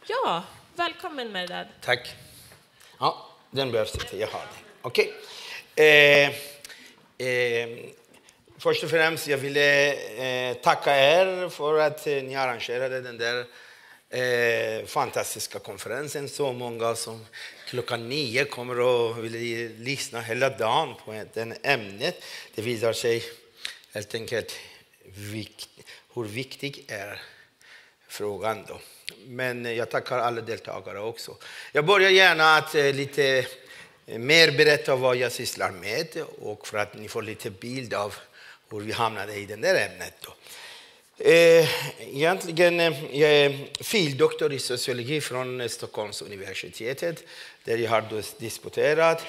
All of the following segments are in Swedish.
Ja, välkommen Merdad. Tack. Ja, den behövs inte. Jag har den. Okej. Först och främst jag ville tacka er för att ni arrangerade den där fantastiska konferensen. Så många som 9:00 kommer och vill lyssna hela dagen på den ämnet. Det visar sig helt enkelt hur viktig är frågan då. Men jag tackar alla deltagare också. Jag börjar gärna att lite mer berätta vad jag sysslar med och för att ni får lite bild av hur vi hamnade i den där ämnet då. Egentligen jag är fildoktor i sociologi från Stockholms universitetet där jag har disputerat.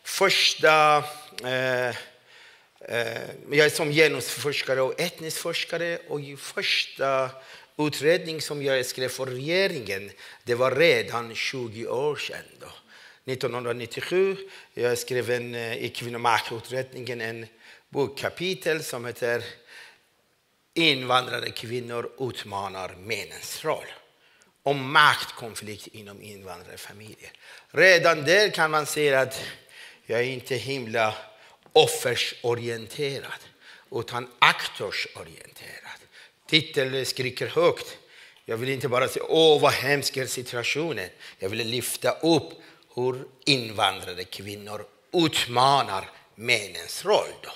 Jag är som genusforskare och etnisk forskare och i första utredning som jag skrev för regeringen, det var redan 20 år sedan då. 1997, jag skrev i kvinnomaktutredningen en bokkapitel som heter Invandrare kvinnor utmanar männens roll. Om maktkonflikt inom invandrarfamiljer. Redan där kan man se att jag är inte himla offersorienterad utan aktorsorienterad. Titeln skriker högt. Jag vill inte bara säga vad hemsk är situationen. Jag vill lyfta upp hur invandrade kvinnor utmanar männens roll då.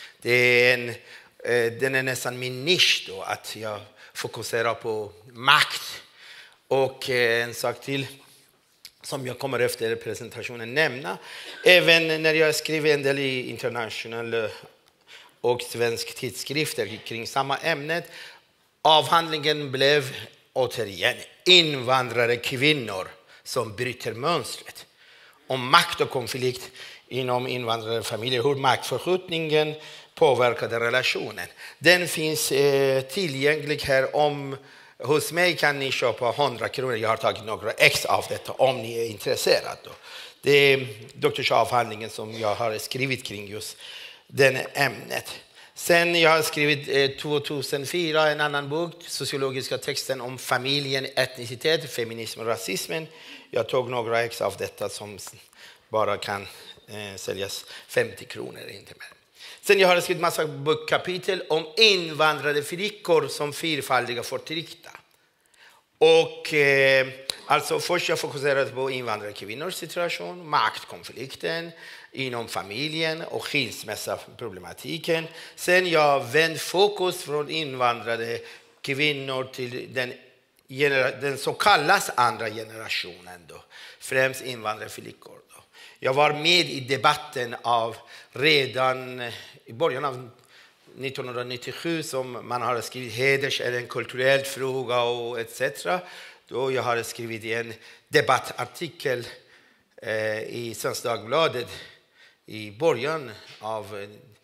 Den är nästan min nisch då, att jag fokuserar på makt. Och en sak till som jag kommer efter presentationen nämna. Även när jag skriver en del i internationella och svensk tidskrifter kring samma ämne. Avhandlingen blev återigen invandrare kvinnor som bryter mönstret. Om makt och konflikt inom invandrarfamiljer, hur maktförskjutningen påverkade relationen. Den finns tillgänglig här. Hos mig kan ni köpa 100 kronor. Jag har tagit några ex av detta om ni är intresserade. Det är doktorsavhandlingen som jag har skrivit kring just den ämnet. Sen jag har skrivit 2004 en annan bok, sociologiska texten om familjen, etnicitet, feminism och rasismen. Jag tog några ex av detta som bara kan säljas 50 kronor, inte mer. Sen jag har skrivit massa bokkapitel om invandrade flickor som fyrfaldiga förtryckta. Och alltså först jag fokuserade på invandrade kvinnors situation, maktkonflikten inom familjen och skilsmässoproblematiken. Sen jag vänt fokus från invandrade kvinnor till den så kallas andra generationen då, främst invandrade flickor då. Jag var med i debatten av redan i början av 1997 som man har skrivit heders är en kulturell fråga och etc. Då jag har skrivit en debattartikel i Svenska Dagbladet i början av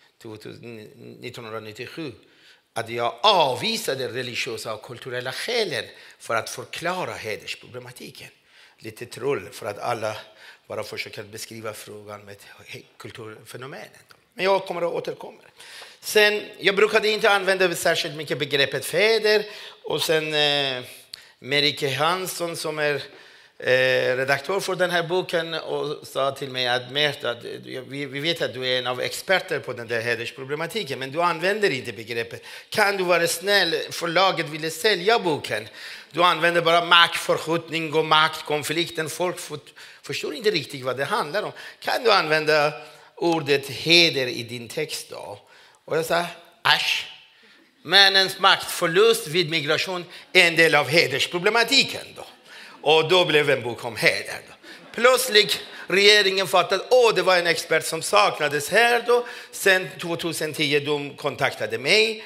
1997 att jag avvisade religiösa och kulturella skälen för att förklara hedersproblematiken. Lite troll för att alla bara försöker beskriva frågan med kulturfenomenet. Men jag kommer att återkomma. Sen, jag brukade inte använda särskilt mycket begreppet fäder. Och sen Merike Hansson som är redaktör för den här boken och sa till mig att vi vet att du är en av experter på den där hedersproblematiken, men du använder inte begreppet. Kan du vara snäll? Förlaget ville sälja boken. Du använder bara maktförskjutning och maktkonflikten. Folk förstår inte riktigt vad det handlar om. Kan du använda ordet heder i din text då? Och jag sa, äsch. Männens maktförlust vid migration är en del av hedersproblematiken då. Och då blev en bok om heder. Plötsligt regeringen fattade att det var en expert som saknades här då. Sen 2010 de kontaktade mig.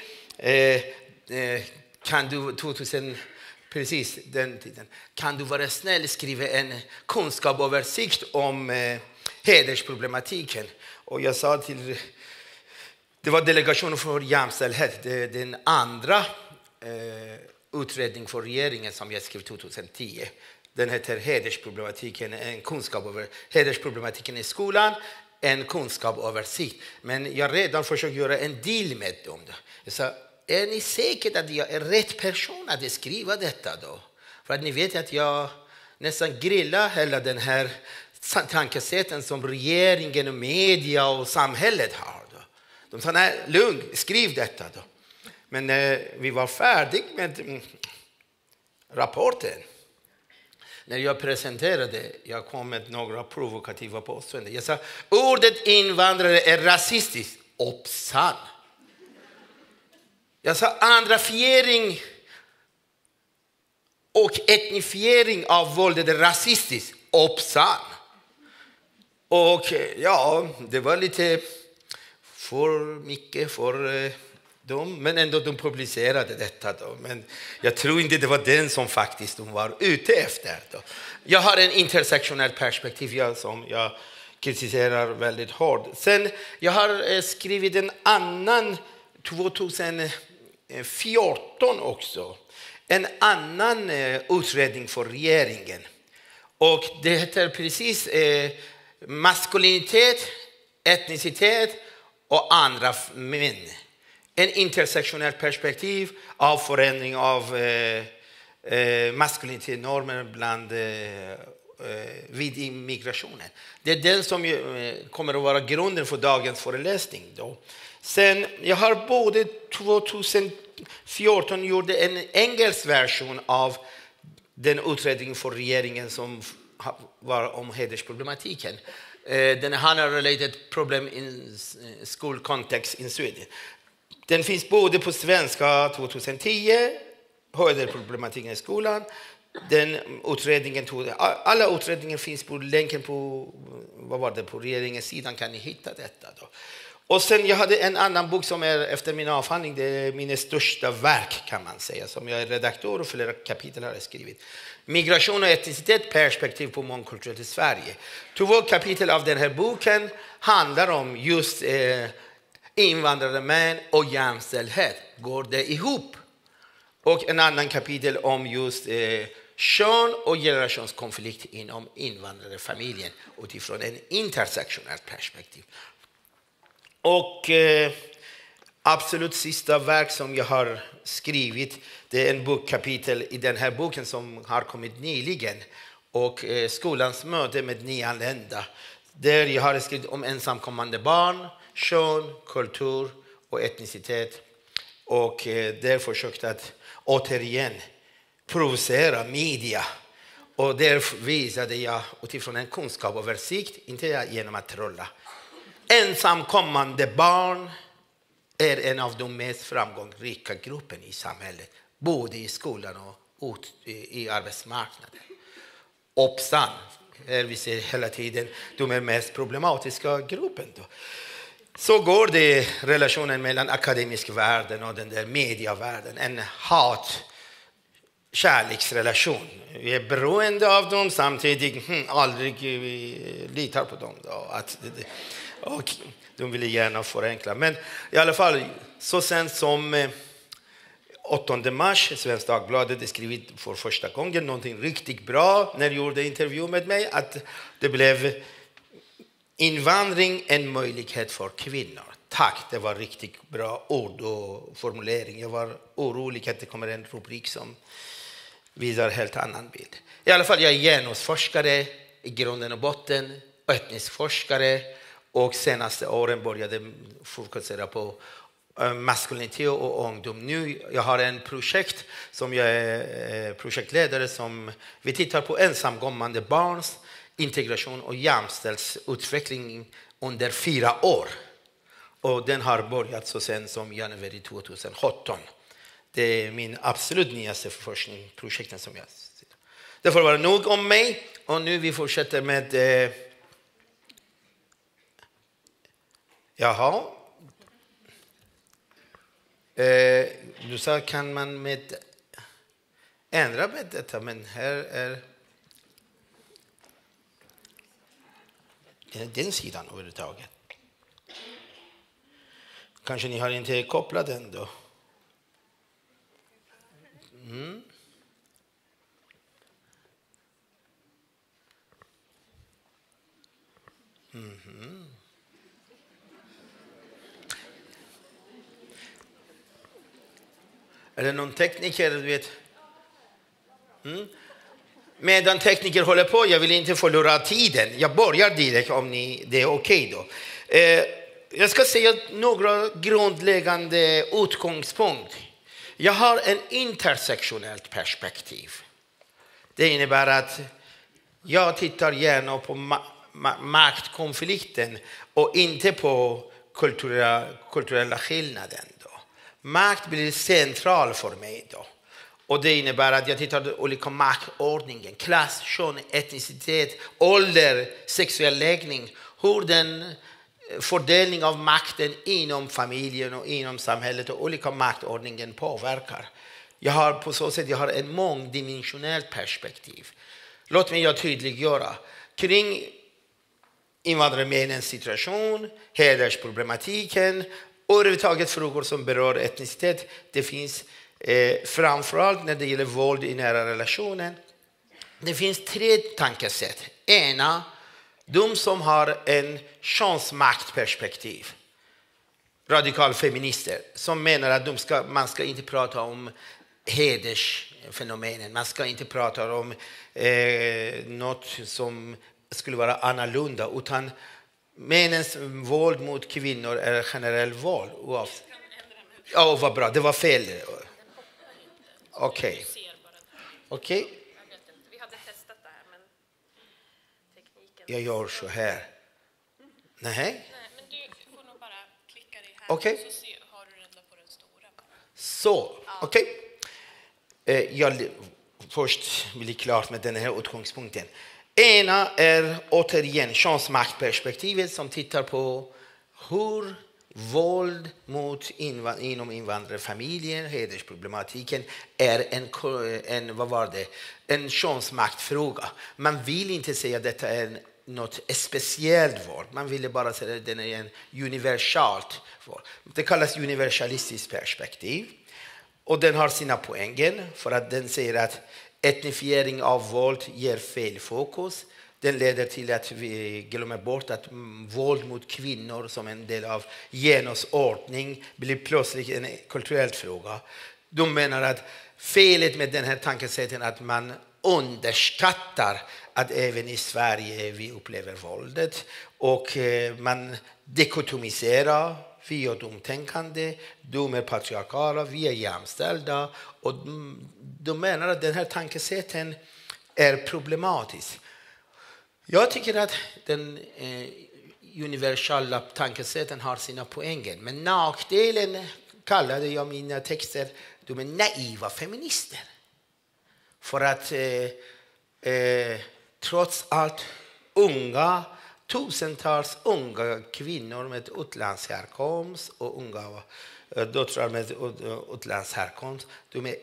Kan du 2000 precis den tiden. Kan du vara snäll skriva en kunskapsöversikt om hedersproblematiken? Och jag sa till det var delegationen för jämställdhet, den andra utredning för regeringen som jag skrev 2010. Den heter hedersproblematiken, en kunskap över hedersproblematiken i skolan, en kunskapsöversikt. Men jag redan försökt göra en deal med dem. Jag sa, är ni säkert att jag är rätt person att skriva detta då? För att ni vet att jag nästan grilla hela den här tankesätten som regeringen och media och samhället har. Då. De sa, nej, lugn, skriv detta då. Men vi var färdiga med rapporten. När jag presenterade, jag kom med några provokativa påståenden. Jag sa, ordet invandrare är rasistiskt. Opsan. Jag sa, andrafiering och etnifiering av våldet är rasistiskt. Opsan. Och ja, det var lite för mycket för dem. Men ändå de publicerade detta då. Men jag tror inte det var den som faktiskt de var ute efter. Då. Jag har en intersektionell perspektiv som jag kritiserar väldigt hårt. Sen jag har skrivit en annan 2014 också. En annan utredning för regeringen. Och det heter precis maskulinitet, etnicitet och andra män. En intersektionell perspektiv av förändring av maskulinitetsnormer bland vid immigrationen. Det är den som kommer att vara grunden för dagens föreläsning. Då. Sen, jag har både 2014 gjorde en engelsk version av den utredningen för regeringen som var om hedersproblematiken. Den handlar related problem in school context in Sweden. Den finns både på svenska 2010, hedersproblematiken i skolan. Den utredningen alla utredningar finns på länken på på regeringens sidan kan ni hitta detta då. Och sen jag hade en annan bok som är efter min avhandling, det är min största verk kan man säga, som jag är redaktör och flera kapitel har jag skrivit. Migration och etnicitet, perspektiv på mångkulturellt i Sverige. 2 kapitel av den här boken handlar om just invandrare män och jämställdhet. Går det ihop? Och en annan kapitel om just kön och generationskonflikt inom invandrarfamiljen utifrån en intersektionellt perspektiv. Och absolut sista verk som jag har skrivit, det är en bokkapitel i den här boken som har kommit nyligen. Och skolans möte med nyanlända. Där jag har skrivit om ensamkommande barn, kön, kultur och etnicitet. Och där försökte att återigen provocera media. Och där visade jag utifrån en kunskapsöversikt, inte genom att trolla. Ensamkommande barn är en av de mest framgångsrika grupperna i samhället. Både i skolan och i arbetsmarknaden. Opsan, vi ser hela tiden de är mest problematiska gruppen. Då. Så går det relationen mellan akademisk världen och den där mediavärlden. En kärleksrelation. Vi är beroende av dem samtidigt aldrig vi litar på dem. Då. Och de vill gärna förenkla. Men i alla fall, så sen som 8 mars, Svenska Dagbladet skrivit för första gången någonting riktigt bra när jag gjorde intervju med mig. Att det blev invandring en möjlighet för kvinnor. Tack, det var riktigt bra ord och formulering. Jag var orolig att det kommer en rubrik som visar helt annan bild. I alla fall, jag är genusforskare i grunden och botten. Etnisk forskare. Och senaste åren började fokusera på maskulinitet och ungdom. Nu jag har en projekt som jag är projektledare som vi tittar på ensamkommande barns integration och jämställdhetsutveckling under 4 år. Och den har börjat så sent som januari 2017. Det är min absolut nyaste forskningsprojekt som jag ser. Det får vara nog om mig. Och nu vi fortsätter med jaha. Du sa kan man med ändra med detta, men här är den sidan överhuvudtaget. Kanske ni har inte kopplat den då. Är det någon tekniker, du vet? Medan tekniker håller på, jag vill inte förlora tiden. Jag börjar direkt om det är okej då. Jag ska säga några grundläggande utgångspunkter. Jag har en intersektionellt perspektiv. Det innebär att jag tittar gärna på maktkonflikten och inte på kulturella skillnaden. Då. Makt blir central för mig då. Och det innebär att jag tittar på olika maktordningen, klass, kön, etnicitet, ålder, sexuell läggning, hur den fördelning av makten inom familjen och inom samhället och olika maktordningen påverkar. Jag har en mångdimensionellt perspektiv. Låt mig tydliggöra kring invandrarmännens situation, hedersproblematiken och överhuvudtaget frågor som berör etnicitet. Det finns framförallt när det gäller våld i nära relationer. Det finns 3 tankesätt. Ena, de som har en könsmaktperspektiv. Radikalfeminister som menar att man ska inte prata om hedersfenomenen. Man ska inte prata om något som skulle vara annorlunda. Utan männens våld mot kvinnor är generell våld. Ja, vad bra. Det var fel. Okej. Okej. Vi hade testat det här, men tekniken... Jag gör så här. Nej. Nej, men du får nog bara klicka dig här. Okej. Så har du den på den stora. Så, okej. Jag först blir klart med den här utgångspunkten. Ena är återigen könsmaktperspektivet som tittar på hur våld inom invandrarfamiljer, hedersproblematiken är en könsmaktfråga. Man vill inte säga att detta är något speciellt våld. Man ville bara säga att den är en universalt våld. Det kallas universalistiskt perspektiv. Och den har sina poänger för att den säger att etnifiering av våld ger fel fokus. Den leder till att vi glömmer bort att våld mot kvinnor som en del av genusordning blir plötsligt en kulturell fråga. De menar att felet med den här tankesätten är att man underskattar att även i Sverige vi upplever våldet och man dekotomiserar. Vi är domtänkande, de är patriarkala, vi är jämställda och de menar att den här tankesätten är problematisk. Jag tycker att den universella tankesätten har sina poänger, men nackdelen kallade jag mina texter, de är naiva feminister. För att trots allt tusentals unga kvinnor med utlandshärkomst och unga döttrar med utlandshärkomst, de är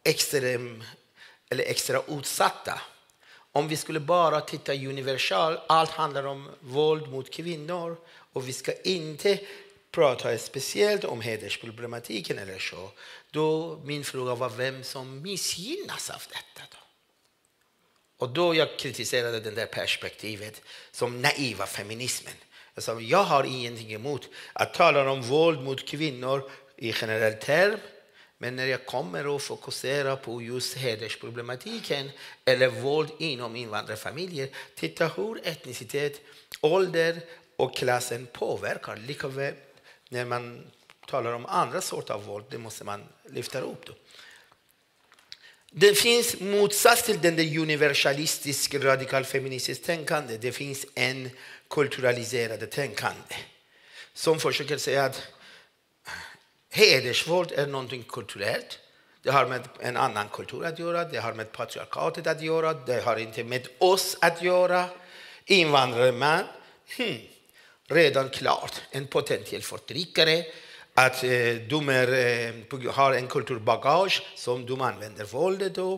extra utsatta. Om vi skulle bara titta universal, allt handlar om våld mot kvinnor och vi ska inte prata speciellt om hedersproblematiken eller så. Då min fråga var vem som missgynnas av detta då? Och då jag kritiserade det där perspektivet som naiva feminismen. Jag sa, jag har ingenting emot att tala om våld mot kvinnor i generell term. Men när jag kommer att fokusera på just hedersproblematiken eller våld inom invandrarfamiljer, titta hur etnicitet, ålder och klassen påverkar. Likaväl när man talar om andra sorter av våld, det måste man lyfta upp då. Det finns motsats till den universalistiska radikalfeministiska tänkande. Det finns en kulturaliserade tänkande som försöker säga att hedersvåld är någonting kulturellt. Det har med en annan kultur att göra. Det har med patriarkatet att göra. Det har inte med oss att göra. Invandrare man. Redan klart. En potentiell förtryckare. Att de har en kulturbagage som de använder våldet då.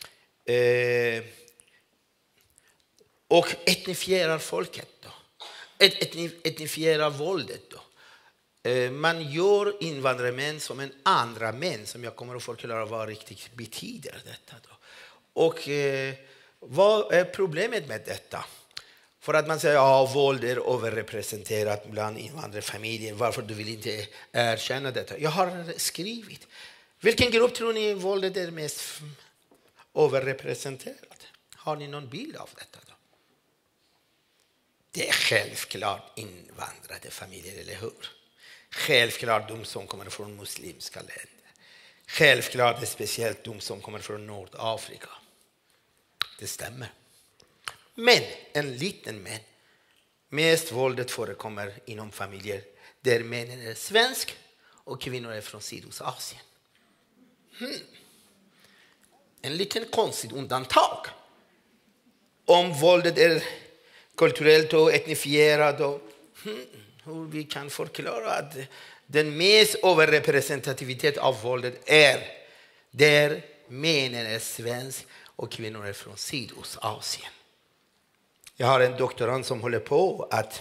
Och etnifierar folket då. Etnifierar våldet då. Man gör invandrarmän som en andra män som jag kommer att förklara vad riktigt betyder detta då. Och vad är problemet med detta? För att man säger att våld är överrepresenterat bland invandrarfamiljer. Varför du vill inte erkänna detta? Jag har skrivit. Vilken grupp tror ni våldet är mest överrepresenterat? Har ni någon bild av detta då? Det är självklart invandrade familjer, eller hur? Självklart de som kommer från muslimska länder. Självklart är speciellt de som kommer från Nordafrika. Det stämmer. Men, en liten men. Mest våldet förekommer inom familjer där männen är svensk och kvinnor är från Sydostasien. En liten konstigt undantag. Om våldet är kulturellt och etnifierat och hur vi kan förklara att den mest överrepresentativitet av våldet är där männen är svensk och kvinnor är från Sydostasien. Jag har en doktorand som håller på att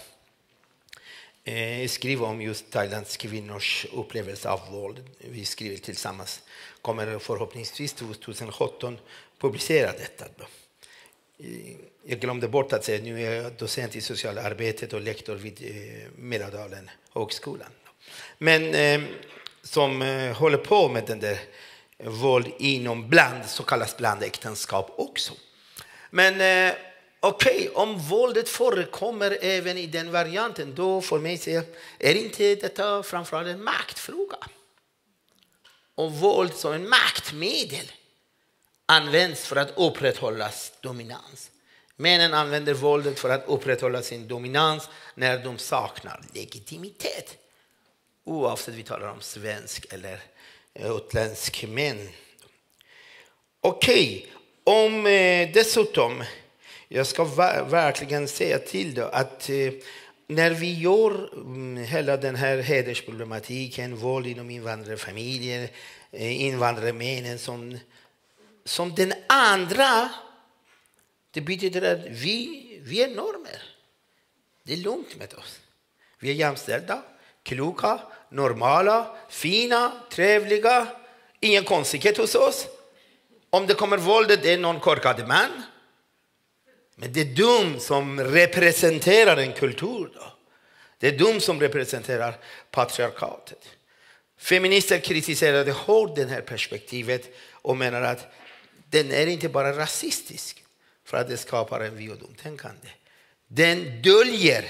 skriva om just Thailands kvinnors upplevelse av våld. Vi skriver tillsammans, kommer förhoppningsvis 2017 publicera detta. Jag glömde bort att säga att nu är jag docent i socialarbetet och lektor vid Mälardalen högskolan. Men som håller på med den där våld inom så kallas blandäktenskap också. Men okej, om våldet förekommer även i den varianten, då får mig säga, är inte detta framförallt en maktfråga? Och våld som en maktmedel används för att upprätthålla dominans. Männen använder våldet för att upprätthålla sin dominans när de saknar legitimitet. Oavsett vi talar om svensk eller utländsk män. Okej, om dessutom, jag ska verkligen säga till då att när vi gör hela den här hedersproblematiken, våld inom invandrarfamiljer, invandrarmännen som den andra, det betyder att vi är normer. Det är lugnt med oss. Vi är jämställda, kloka, normala, fina, trevliga. Ingen konstighet hos oss. Om det kommer våldet, det är någon korkad man. Men det är de som representerar en kultur då. Det är de som representerar patriarkatet. Feminister kritiserade hårt det här perspektivet och menar att den är inte bara rasistisk för att det skapar en vi och dom-tänkande. Den döljer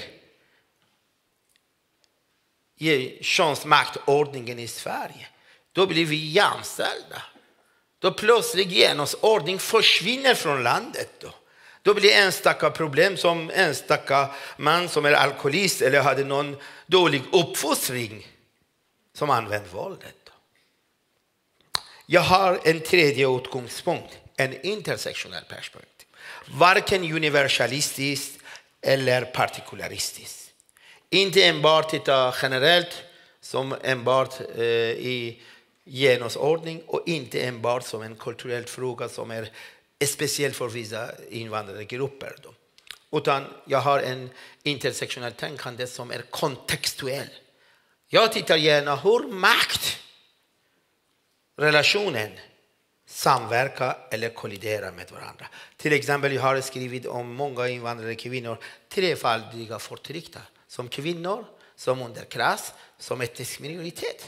könsmaktordningen i Sverige. Då blir vi jämställda. Då plötsligt genusordning försvinner från landet då. Då blir enstaka problem som enstaka man som är alkoholist eller hade någon dålig uppfostring som använder våldet. Jag har en tredje utgångspunkt, en intersektionell perspektiv. Varken universalistiskt eller partikularistiskt. Inte enbart titta generellt som enbart i genusordning och inte enbart som en kulturell fråga som är speciellt för vissa invandrargrupper. Utan jag har en intersektionell tänkande som är kontextuell. Jag tittar gärna hur makt, relationen samverka eller kollidera med varandra. Till exempel jag har skrivit om många invandrare kvinnor trefaldiga förtryckta. Som kvinnor, som underklass, som etnisk minoritet.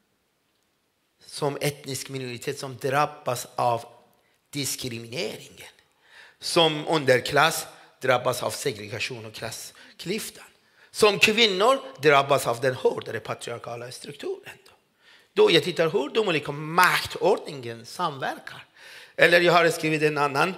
Som etnisk minoritet som drabbas av diskrimineringen. Som underklass drabbas av segregation och klassklyftan. Som kvinnor drabbas av den hårdare patriarkala strukturen. Då jag tittar hur de olika maktordningen samverkar. Eller jag har skrivit en annan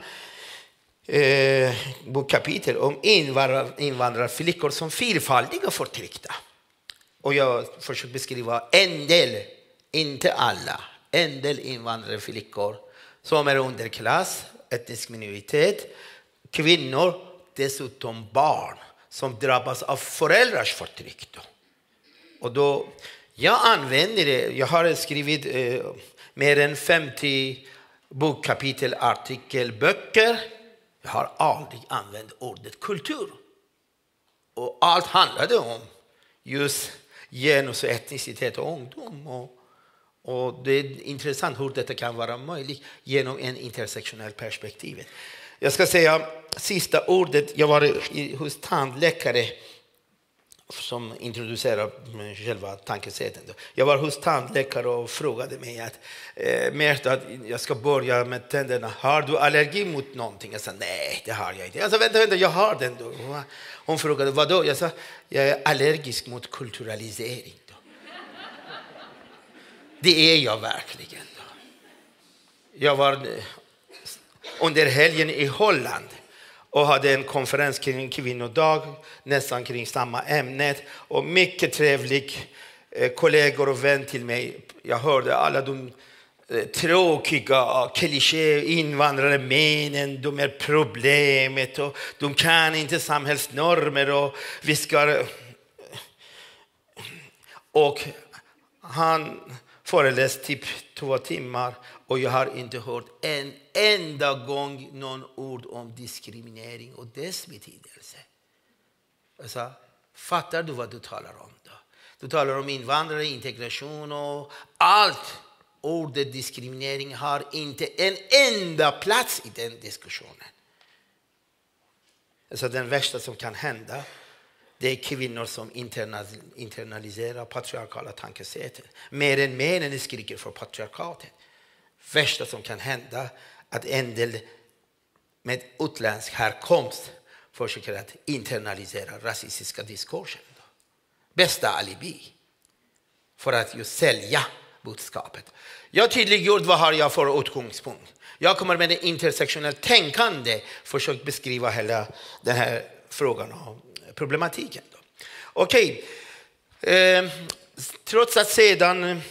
bokkapitel om invandrarflickor som fyrfaldiga förtryckta. Och jag försöker beskriva en del, inte alla, en del invandrarflickor som är underklass, etnisk minoritet, kvinnor, dessutom barn som drabbas av föräldrars förtryck. Och då, jag använder det, jag har skrivit mer än 50 bokkapitel, artikelböcker. Jag har aldrig använt ordet kultur. Och allt handlade om just genus och etnicitet och ungdom. Och det är intressant hur detta kan vara möjligt genom en intersektionell perspektiv. Jag ska säga sista ordet. Jag var hos tandläkare som introducerar själva tankesätten. Jag var hos tandläkare och frågade mig att Märta, att jag ska börja med tänderna. Har du allergi mot någonting? Jag sa nej, det har jag inte. Jag sa vänta, jag har den då. Hon frågade vad då? Jag sa jag är allergisk mot kulturalisering. Då. Det är jag verkligen. Då. Jag var under helgen i Holland och hade en konferens kring kvinnodag, nästan kring samma ämnet. Och mycket trevlig kollegor och vän till mig. Jag hörde alla de tråkiga kliché invandrare männen, de är problemet och de kan inte samhällsnormer och vi ska... Och han föreläste typ 2 timmar och jag har inte hört en enda gång någon ord om diskriminering och dess betydelse. Jag sa, fattar du vad du talar om då? Du talar om invandrare, integration och allt. Ordet diskriminering har inte en enda plats i den diskussionen. Alltså den värsta som kan hända, det är kvinnor som internaliserar patriarkala tankesätt. Mer än männen skriker för patriarkatet. Värsta som kan hända att en del med utländsk härkomst försöker att internalisera rasistiska diskursen. Bästa alibi för att just sälja budskapet. Jag har tydliggjort vad har jag för utgångspunkt. Jag kommer med det intersektionellt tänkande försökt beskriva hela den här frågan och problematiken. Okej. Trots att sedan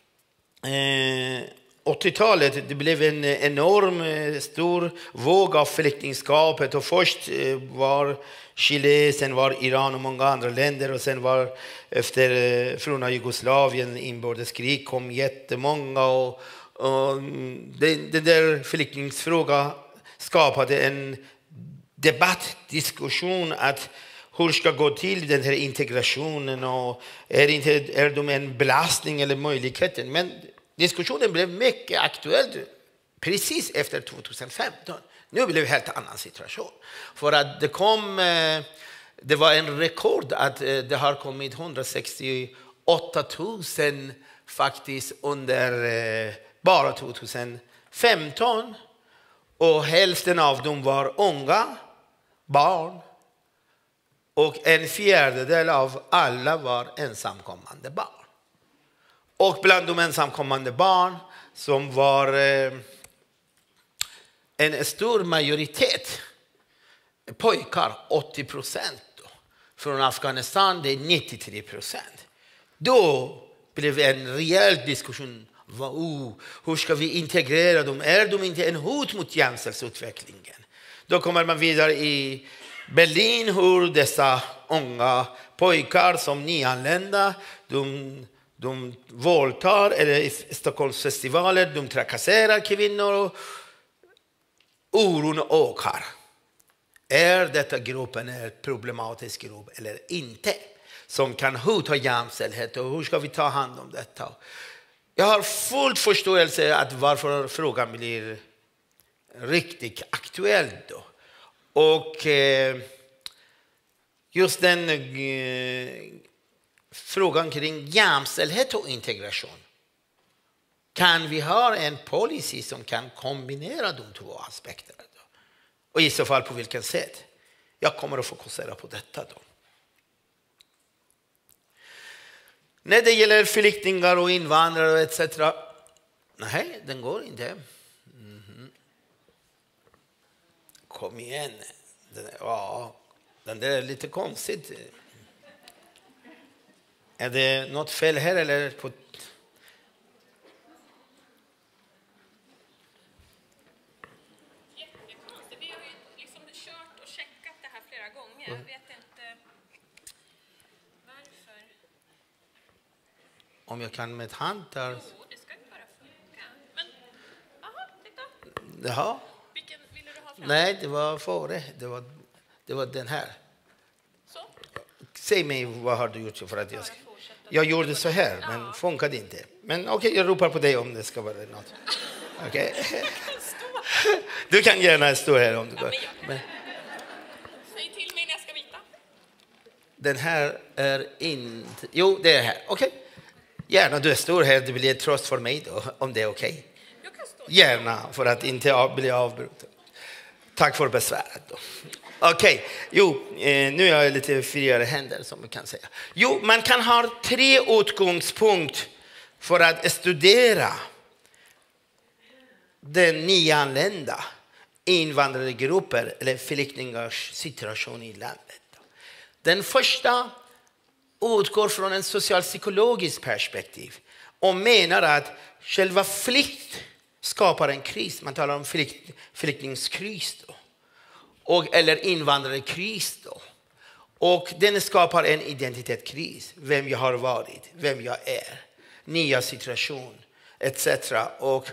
80-talet det blev en enorm stor våg av flyktingskapet och först var Chile, sen var Iran och många andra länder och sen var efter från Jugoslavien inbördeskrig kom jättemånga och den där flyktingsfrågan skapade en debatt, diskussion att hur ska gå till den här integrationen och är de en belastning eller möjligheten, men diskussionen blev mycket aktuell precis efter 2015. Nu blev det en helt annan situation. För att det var en rekord att det har kommit 168 000 faktiskt under bara 2015. Och hälften av dem var unga, barn. Och 1/4 av alla var ensamkommande barn. Och bland de ensamkommande barn som var en stor majoritet pojkar, 80%. Från Afghanistan det är 93%. Då blev en rejäl diskussion. Hur ska vi integrera dem? Är de inte en hot mot jämställdhetsutvecklingen? Då kommer man vidare i Berlin hur dessa unga pojkar som nyanlända de våldtar, eller i Stockholmsfestivaler, de trakasserar kvinnor och oron ökar. Är detta gruppen en problematisk grupp eller inte? Som kan hota jämställdhet och hur ska vi ta hand om detta? Jag har full förståelse att varför frågan blir riktigt aktuell då. Och just den frågan kring jämställdhet och integration. Kan vi ha en policy som kan kombinera de 2 aspekterna? Då? Och i så fall på vilken sätt? Jag kommer att fokusera på detta då. När det gäller flyktingar och invandrare etc. Nej, den går inte. Kom igen. Den där är lite konstigt. Är det något fel här eller på... Jättekonstigt. Vi har ju liksom kört och checkat det här flera gånger. Jag vet inte varför. Om jag kan med hand där... Jo, det ska ju bara funka. Men, aha, titta. Jaha. Vilken ville du ha fram? Nej, det var före. Det var den här. Så? Säg mig vad har du gjort för att jag gjorde så här, men funkade inte. Men okej, jag ropar på dig om det ska vara något. Okej. Du kan gärna stå här om du går. Men säg till mig när jag ska vita. Den här är inte... Jo, det är här. Okej. Gärna, du är stor här. Det blir ett tröst för mig då, om det är okej. Jag kan stå. Gärna, för att inte bli avbruten. Tack för besväret då. Okej, nu är jag lite friare händer som man kan säga. Jo, man kan ha 3 utgångspunkter för att studera den nyanlända invandrargrupper eller flyktingars situation i landet. Den första utgår från en socialpsykologisk perspektiv och menar att själva flykt skapar en kris. Man talar om flyktingskris då. Eller invandrarkris då. Och den skapar en identitetskris. Vem jag har varit, vem jag är, nya situation etc. Och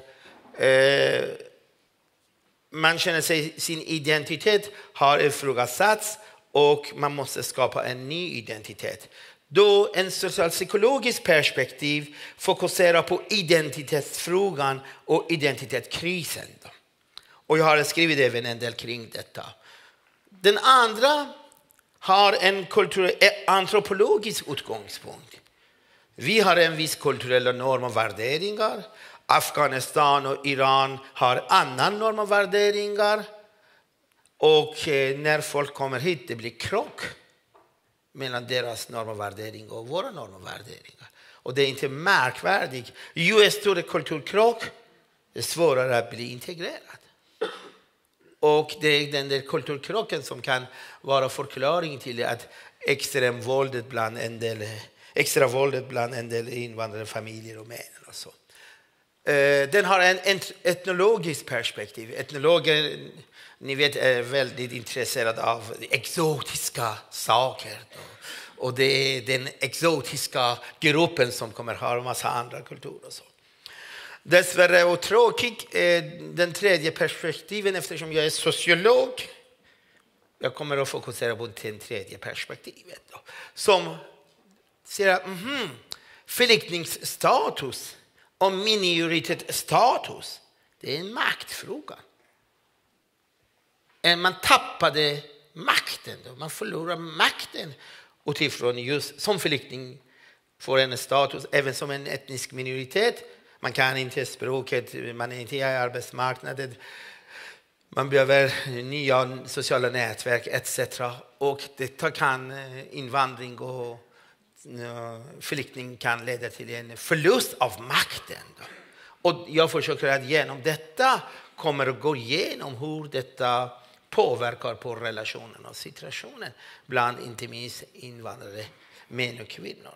man känner sig sin identitet har ifrågasatts och man måste skapa en ny identitet. Då en socialpsykologisk perspektiv fokuserar på identitetsfrågan och identitetskrisen. Och jag har skrivit även en del kring detta. Den andra har en antropologisk utgångspunkt. Vi har en viss kulturella norm och värderingar. Afghanistan och Iran har annan norm och värderingar. Och när folk kommer hit det blir krock mellan deras norm och värdering och våra norm och värderingar. Och det är inte märkvärdigt. Ju är större kulturkrock, det är svårare att bli integrerad. Och det är den där kulturkrocken som kan vara förklaring till att extra våldet bland en del invandrarfamiljer och män och så. Den har en etnologisk perspektiv. Etnologer, ni vet, är väldigt intresserade av exotiska saker. Och det är den exotiska gruppen som kommer ha en massa andra kulturer och så. Dessvärre och tråkigt den tredje perspektiven eftersom jag är sociolog. Jag kommer att fokusera på det tredje perspektivet. Då, som säger att flyktingstatus och minoritetsstatus det är en maktfråga. Man tappade makten. Då. Man förlorar makten utifrån just som flykting får en status även som en etnisk minoritet. Man kan inte språket, man är inte i arbetsmarknaden. Man behöver nya sociala nätverk etc. Och detta kan invandring och flykting kan leda till en förlust av makten. Och jag försöker att genom detta kommer att gå igenom hur detta påverkar på relationen och situationen bland inte minst invandrare, män och kvinnor.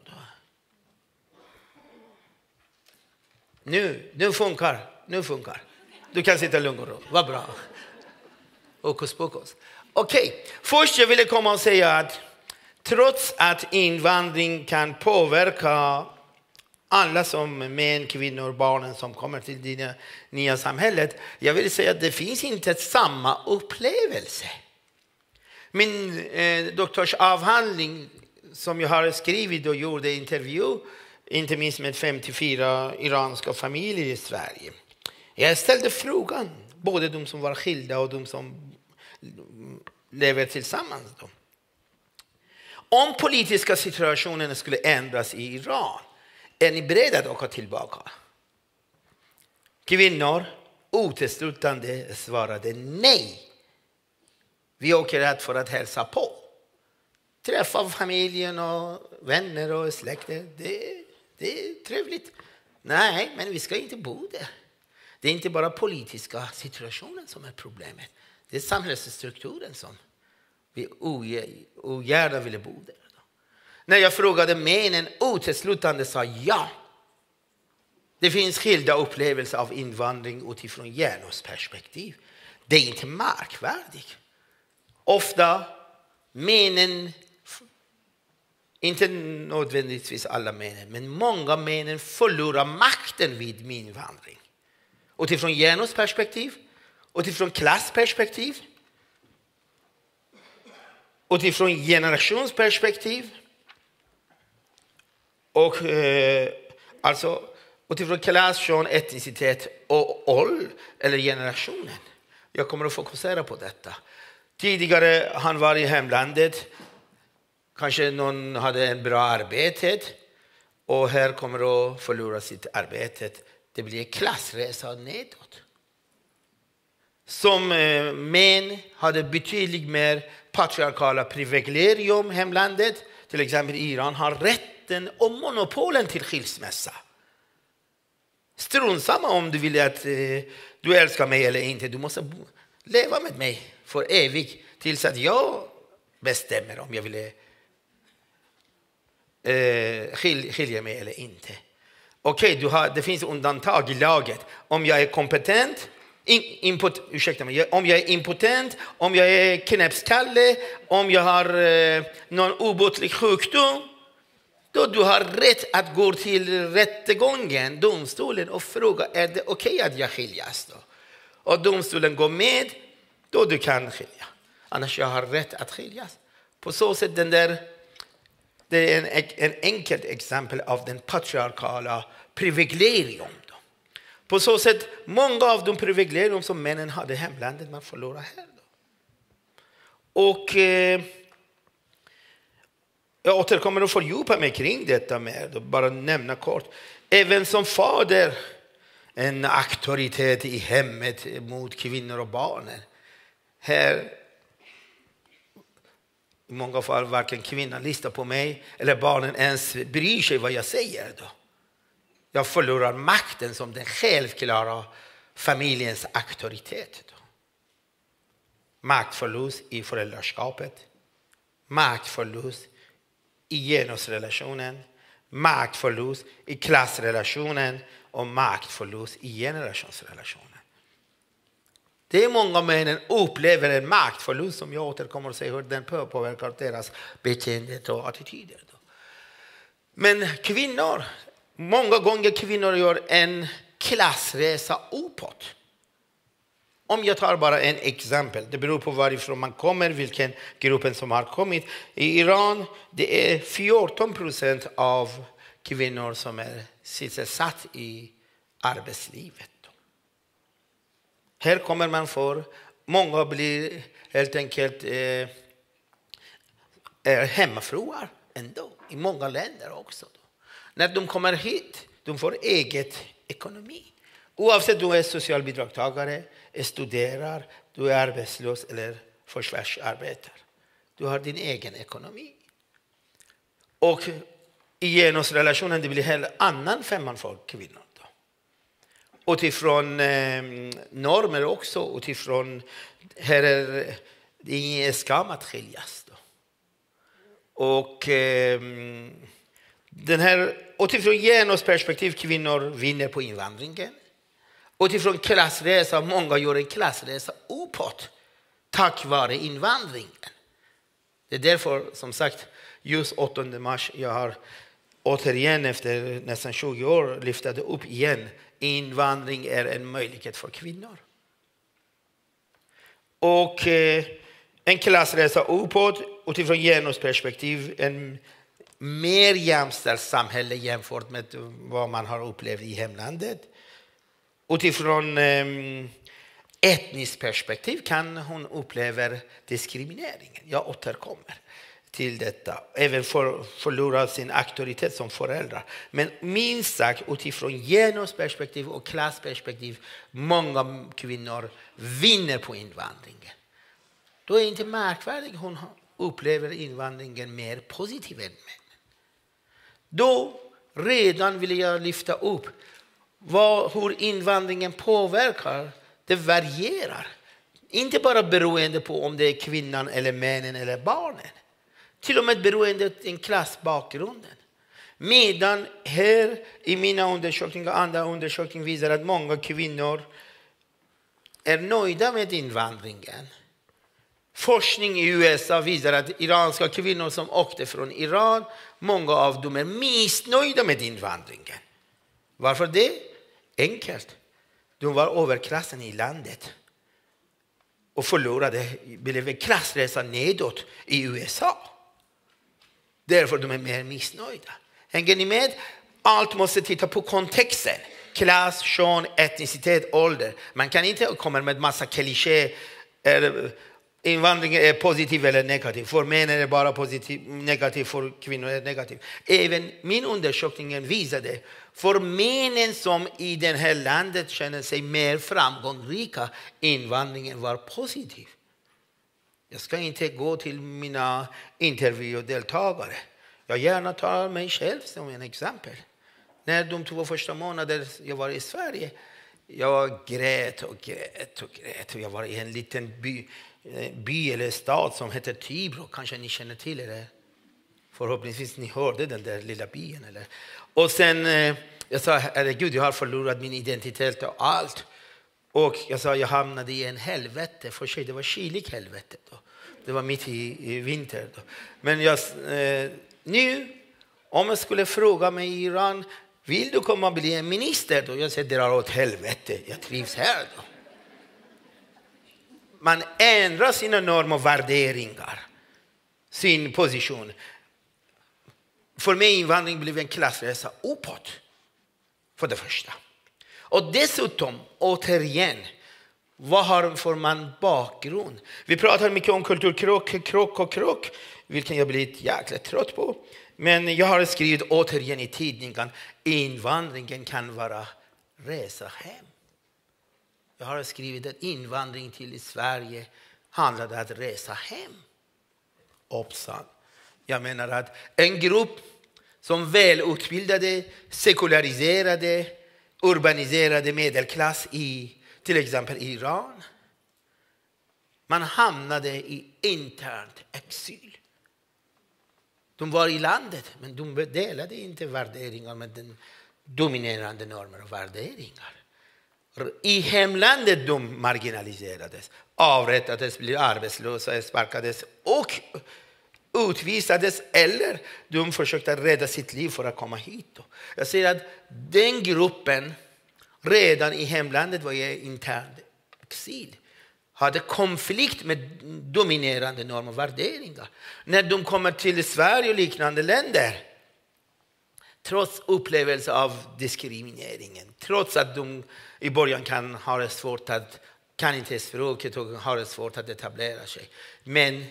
Nu funkar. Du kan sitta lugn och ro. Vad bra. Hokus pokus. Okej, först jag ville komma och säga att trots att invandring kan påverka alla som män, kvinnor, barnen som kommer till det nya samhället. Jag vill säga att det finns inte samma upplevelse. Min doktorsavhandling som jag har skrivit och gjorde intervju inte minst med 54 iranska familjer i Sverige. Jag ställde frågan, både de som var skilda och de som lever tillsammans. Då. Om politiska situationen skulle ändras i Iran, är ni beredda att åka tillbaka? Kvinnor uteslutande svarade nej. Vi åker rätt för att hälsa på. Träffa familjen och vänner och släkter. Det är trevligt. Nej, men vi ska inte bo där. Det är inte bara politiska situationen som är problemet. Det är samhällsstrukturen som vi ogärna ville bo där. När jag frågade männen uteslutande sa ja. Det finns skilda upplevelser av invandring utifrån genusperspektiv. Det är inte märkvärdigt. Ofta männen, inte nödvändigtvis alla männen, men många männen förlorar makten vid invandring. Utifrån genusperspektiv, utifrån klassperspektiv, utifrån generationsperspektiv och alltså utifrån klass, kön, etnicitet och ålder eller generationen. Jag kommer att fokusera på detta. Tidigare han var i hemlandet Kanske någon hade en bra arbete och här kommer att förlora sitt arbete. Det blir klassresa nedåt. Som män hade betydligt mer patriarkala privilegium i hemlandet. Till exempel Iran har rätten och monopolen till skilsmässa. Strunt samma om du vill att du älskar mig eller inte. Du måste leva med mig för evigt tills att jag bestämmer om jag vill skilja mig eller inte. Okej, det finns undantag i laget. Om jag är kompetent, om jag är impotent, om jag är knäppskalle, om jag har någon obotlig sjukdom, då du har rätt att gå till rättegången, domstolen, och fråga, är det okej att jag skiljas då? Och domstolen går med, då du kan skilja. Annars jag har rätt att skiljas. På så sätt det är en enkelt exempel av den patriarkala privilegium. På så sätt, många av de privilegium som männen hade i hemlandet, man förlorar här. Och jag återkommer att fördjupa mig kring detta med, bara nämna kort. Även som fader, en auktoritet i hemmet mot kvinnor och barnen. Här, i många fall, varken kvinnan lyssnar på mig eller barnen ens bryr sig vad jag säger då. Jag förlorar makten som den självklara familjens auktoritet då. Maktförlust i föräldraskapet, maktförlust i genusrelationen, maktförlust i klassrelationen och maktförlust i generationsrelationen. Det är många män upplever en maktförlust som jag återkommer och säger hur den påverkar deras beteende och attityder. Men kvinnor, många gånger kvinnor gör en klassresa uppåt. Om jag tar bara en exempel, det beror på varifrån man kommer, vilken gruppen som har kommit. I Iran det är 14% av kvinnor som är sysselsatt i arbetslivet. Här kommer man för, många blir helt enkelt hemmafruar ändå, i många länder också. När de kommer hit, de får eget ekonomi. Oavsett du är socialbidragstagare, studerar, du är arbetslös eller försvarsarbetare. Du har din egen ekonomi. Och i genusrelationen det blir en annan femman för kvinnor. Utifrån normer också, utifrån här är det ingen skam att skiljas då. Och den här utifrån genusperspektiv kvinnor vinner på invandringen. Utifrån klassresa, många gör en klassresa uppåt tack vare invandringen. Det är därför som sagt just 8 mars jag har återigen efter nästan 20 år lyftade upp igen. Invandring är en möjlighet för kvinnor. Och en klassresa uppåt utifrån genusperspektiv en mer jämställt samhälle jämfört med vad man har upplevt i hemlandet. Utifrån etniskt perspektiv kan hon uppleva diskrimineringen. Jag återkommer till detta. Även förlora sin auktoritet som föräldrar. Men minst sagt utifrån genusperspektiv och klassperspektiv många kvinnor vinner på invandringen. Då är det inte märkvärdigt hon upplever invandringen mer positiv än män. Då redan vill jag lyfta upp hur invandringen påverkar. Det varierar. Inte bara beroende på om det är kvinnan eller männen eller barnen. Till och med beroende på en klassbakgrunden. Medan här i mina undersökningar och andra undersökningar visar att många kvinnor är nöjda med invandringen. Forskning i USA visar att iranska kvinnor som åkte från Iran, många av dem är missnöjda med invandringen. Varför det? Enkelt. De var överklassen i landet och förlorade, blev en klassresa nedåt i USA. Därför de är mer missnöjda. Hänger ni med? Allt måste titta på kontexten. Klass, kön, etnicitet, ålder. Man kan inte komma med massa kliché invandring är positiv eller negativ. För män är det bara positiv, negativ, för kvinnor är det negativ. Även min undersökning visade för männen som i det här landet känner sig mer framgångsrika, invandringen var positiv. Jag ska inte gå till mina intervjudeltagare. Jag gärna tar mig själv som en exempel. När de 2 första månader jag var i Sverige, jag grät. Jag var i en liten by eller stad som heter Tibro. Kanske ni känner till det. Förhoppningsvis ni hörde den där lilla byn. Eller? Och sen jag sa, herregud, jag har förlorat min identitet och allt. Och jag sa, jag hamnade i en helvete. För sig, det var kylig helvete då. Det var mitt i vinter då. Men nu, om jag skulle fråga mig i Iran, vill du komma och bli en minister då? Jag säger, det är åt helvete, jag trivs här då. Man ändrar sina normer och värderingar, sin position. För mig invandring blev en klassresa uppåt, för det första. Och dessutom, återigen, vad har för man bakgrund? Vi pratar mycket om kulturkrock, vilken jag blivit jäkla trött på. Men jag har skrivit återigen i tidningen, invandringen kan vara resa hem. Jag har skrivit att invandring till Sverige handlade om att resa hem. Hoppsan. Jag menar att en grupp som välutbildade, sekulariserade, urbaniserade medelklass i till exempel Iran. Man hamnade i internt exil. De var i landet, men de delade inte värderingar med den dominerande normer och värderingar. I hemlandet de marginaliserades, avrättades, blev arbetslösa, sparkades och utvisades, eller de försökte rädda sitt liv för att komma hit. Jag säger att den gruppen redan i hemlandet var i intern exil. Hade konflikt med dominerande normer och värderingar. När de kommer till Sverige och liknande länder, trots upplevelse av diskrimineringen, trots att de i början kan inte språket och har det svårt att etablera sig. Men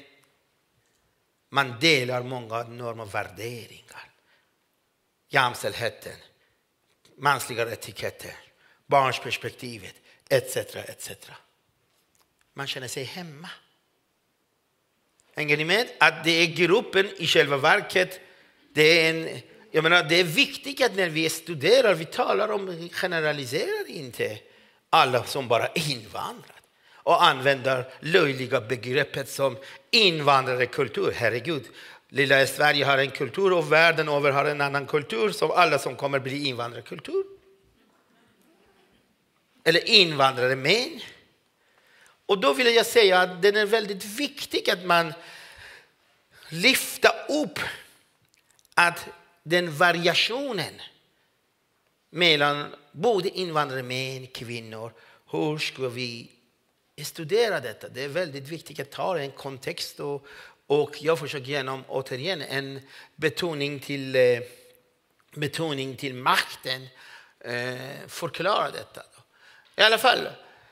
man delar många normer och värderingar. Jämställdheten, mänskliga rättigheter, barnsperspektivet, etc. etc. Man känner sig hemma. Hänger ni med? Att det är gruppen i själva verket. Det är viktigt att när vi studerar, vi talar om, generaliserar inte alla som bara invandrar. Och använder löjliga begreppet som invandrarkultur. Herregud, lilla Sverige har en kultur och världen över har en annan kultur som alla som kommer bli invandrarkultur. Eller invandrare med. Och då vill jag säga att det är väldigt viktigt att man lyfter upp att den variationen mellan både invandrare män, kvinnor, hur ska vi studera detta? Det är väldigt viktigt att ta en kontext och jag försöker genom återigen en betoning till makten förklara detta. I alla fall,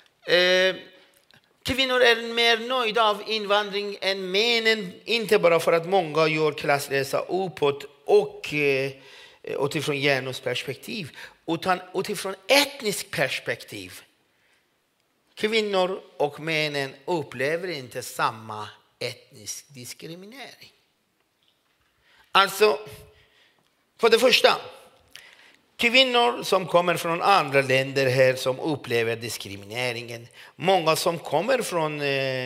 kvinnor är mer nöjda av invandring än männen, inte bara för att många gör klassresa uppåt och utifrån genusperspektiv, utan utifrån etnisk perspektiv. Kvinnor och männen upplever inte samma etnisk diskriminering. Alltså, för det första, kvinnor som kommer från andra länder här som upplever diskrimineringen. Många som kommer från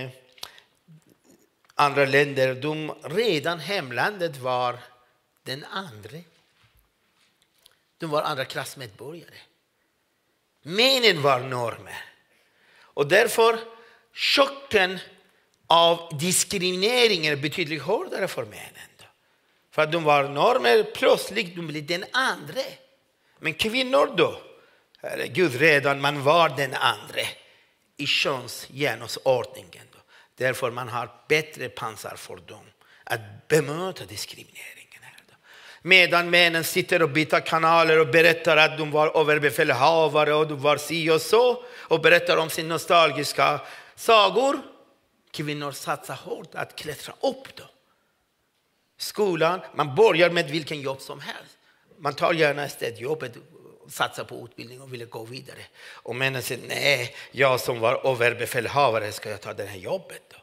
andra länder, de redan hemlandet var den andra. De var andra klassmedborgare. Männen var normer. Och därför chocken av diskrimineringen är betydligt hårdare för männen. För att de var normer, plötsligt de blev den andra. Men kvinnor då, herregud, redan man var den andra i könsgenusordningen. Därför man har bättre pansar för dem att bemöta diskrimineringen. Medan männen sitter och byter kanaler och berättar att de var överbefälhavare och de var si och så och berättar om sin nostalgiska sagor. kvinnor satsar hårt att klättra upp då. Skolan, man börjar med vilken jobb som helst. Man tar gärna städjobbet, satsar på utbildning och vill gå vidare. Och männen säger, nej, jag som var överbefälhavare ska jag ta det här jobbet då.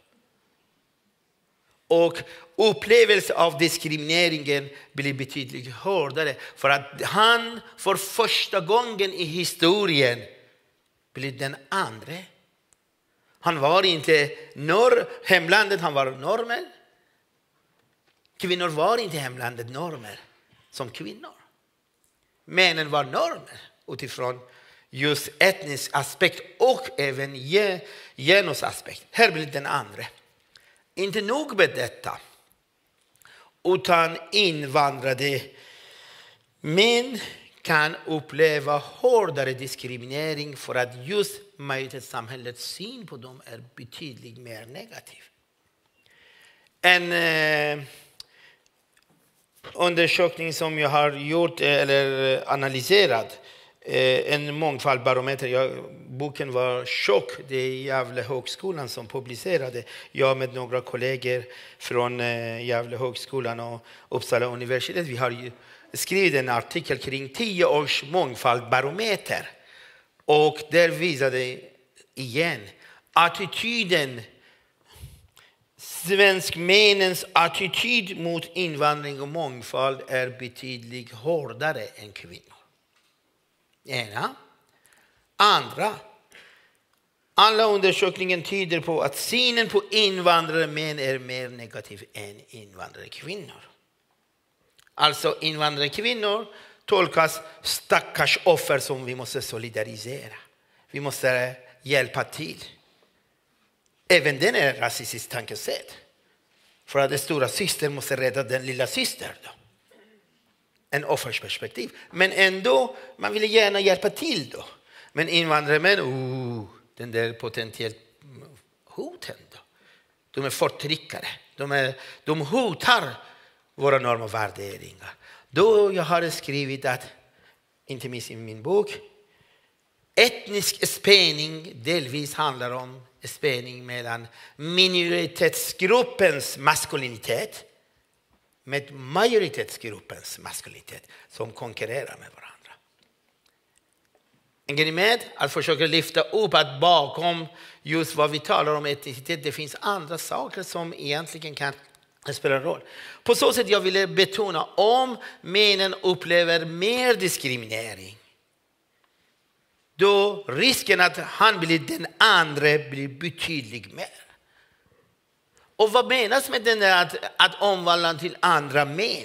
Och upplevelse av diskrimineringen blir betydligt hårdare. För att han för första gången i historien blir den andra. Han var inte hemlandet, han var normer. Kvinnor var inte hemlandet normer som kvinnor. Männen var normer utifrån just etnisk aspekt och även genusaspekt. Här blir den andra. Inte nog med detta, utan invandrade män kan uppleva hårdare diskriminering för att just majoritetssamhällets syn på dem är betydligt mer negativ. En undersökning som jag har gjort eller analyserat, en mångfaldbarometer. Boken var tjock. Det är Gävle högskolan som publicerade. Jag med några kollegor från Gävle högskolan och Uppsala universitet. Vi har skrivit en artikel kring 10 års mångfaldbarometer. Och där visade igen attityden. Svenskmännens attityd mot invandring och mångfald är betydligt hårdare än kvinnor. Ena. Andra. Alla undersökningar tyder på att synen på invandrare män är mer negativ än invandrare kvinnor. Alltså invandrare kvinnor tolkas stackars offer som vi måste solidarisera. Vi måste hjälpa till. Även den är rasistiskt tankesätt. För att den stora syster måste rädda den lilla syster då. En offersperspektiv. Men ändå, man vill gärna hjälpa till då. Men invandrarmän, den där potentiellt hoten då. De är förtryckare. De hotar våra normer och värderingar. Då jag har skrivit att, inte minst i min bok, etnisk spänning delvis handlar om spänning mellan minoritetsgruppens maskulinitet med majoritetsgruppens maskulinitet som konkurrerar med varandra. En med att försöka lyfta upp att bakom just vad vi talar om etnicitet, det finns andra saker som egentligen kan spela roll. På så sätt jag ville betona, om männen upplever mer diskriminering, då risken att han blir den andra blir betydligt mer. Och vad menas med den att omvandla till andra män?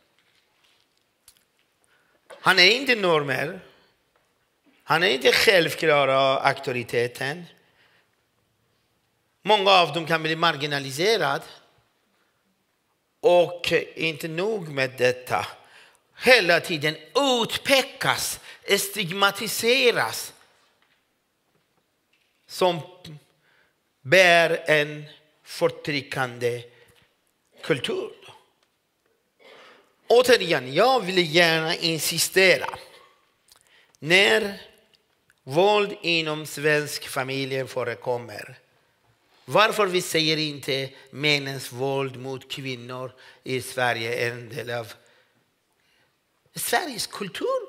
Han är inte normer. Han är inte självklara auktoriteten. Många av dem kan bli marginaliserade. Och inte nog med detta. Hela tiden utpekas, stigmatiseras som bär en förtryckande kultur. Återigen, jag vill gärna insistera. När våld inom svensk familj förekommer, varför vi säger inte männens våld mot kvinnor i Sverige är en del av Sveriges kultur?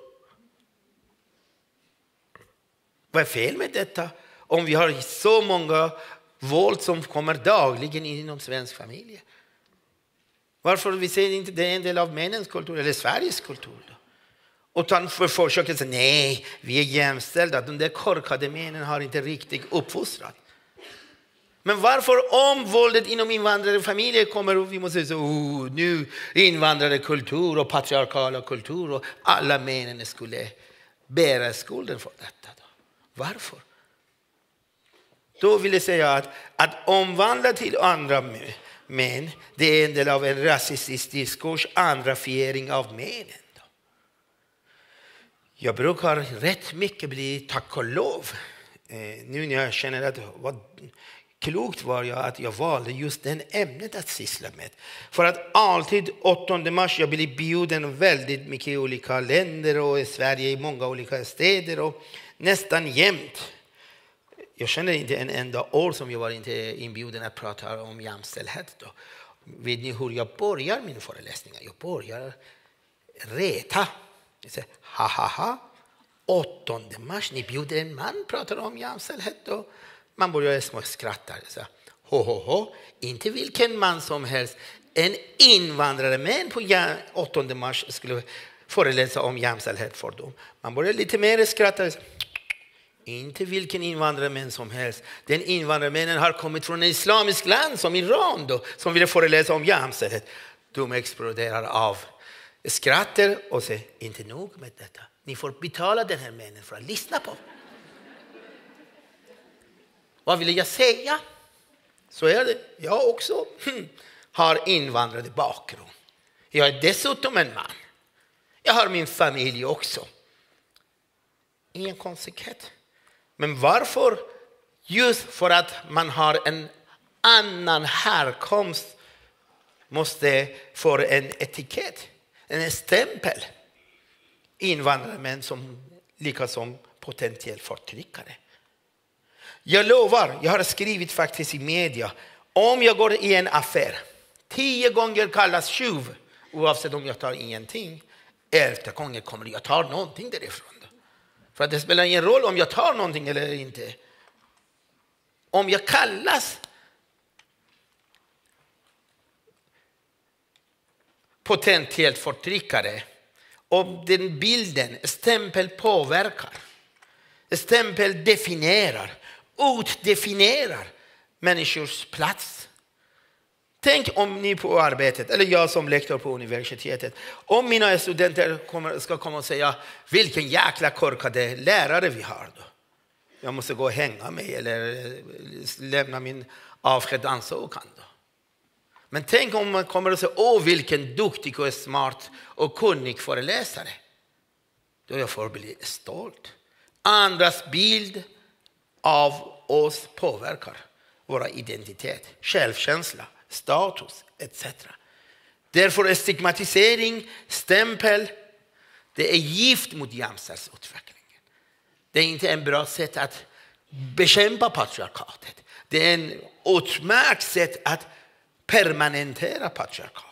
Vad är fel med detta? Om vi har så många våld som kommer dagligen inom svensk familj. Varför vi säger inte det är en del av männens kultur eller Sveriges kultur då? Utan försöker säga nej, vi är jämställda. De där korkade männen har inte riktigt uppfostrat. Men varför om våldet inom invandrarfamiljer kommer och vi måste säga nu invandrarkultur och patriarkala kultur och alla männen skulle bära skulden för detta då? Varför? Då vill jag säga att omvandla till andra män, det är en del av en rasistisk diskurs, andrafiering av männen. Då. Jag brukar rätt mycket bli tack och lov. Nu när jag känner att vad klokt var jag att jag valde just den ämnet att syssla med. För att alltid 8 mars jag blir bjuden väldigt mycket i olika länder och i Sverige i många olika städer och nästan jämt jag känner inte en enda år som jag var inte inbjuden att prata om jämställdhet. Då. Vet ni hur jag börjar min föreläsningar? Jag börjar reta. Jag säger, ha ha ha. 8 mars, ni bjuder en man pratar om jämställdhet. Och man börjar småskratta. Ho ho ho. Inte vilken man som helst. En invandrare men på 8 mars skulle föreläsa om jämställdhet för dem. Man börjar lite mer skratta. Inte vilken invandrarmän som helst. Den invandrarmännen har kommit från ett islamiskt land som Iran då, som vill föreläsa om jämställdhet. De exploderar av skratter och säger, inte nog med detta. Ni får betala den här männen för att lyssna på. Vad vill jag säga? Så är det. Jag också har invandrade bakgrund. Jag är dessutom en man. Jag har min familj också. Ingen konstighet. Men varför? Just för att man har en annan härkomst måste få en etikett, en stämpel. Invandrarmän som lika som potentiell förtryckare. Jag lovar, jag har skrivit faktiskt i media. Om jag går i en affär, 10 gånger kallas tjuv, oavsett om jag tar ingenting. 11:e gången kommer jag ta någonting därifrån. För att det spelar ingen roll om jag tar någonting eller inte. Om jag kallas potentiellt förtryckare, om den bilden, stämpel påverkar, stämpel definierar, utdefinierar människors plats. Tänk om ni på arbetet, eller jag som lektor på universitetet, om mina studenter ska komma och säga vilken jäkla korkade lärare vi har då. Jag måste gå och hänga mig eller lämna min avskedsansökan då. Men tänk om man kommer och säger, vilken duktig och smart och kunnig föreläsare. Då jag får bli stolt. Andras bild av oss påverkar våra identitet, självkänsla, status etc. Därför är stigmatisering, stämpel, det är gift mot jämställdhetsutvecklingen. Det är inte en bra sätt att bekämpa patriarkatet. Det är en utmärkt sätt att permanentera patriarkatet.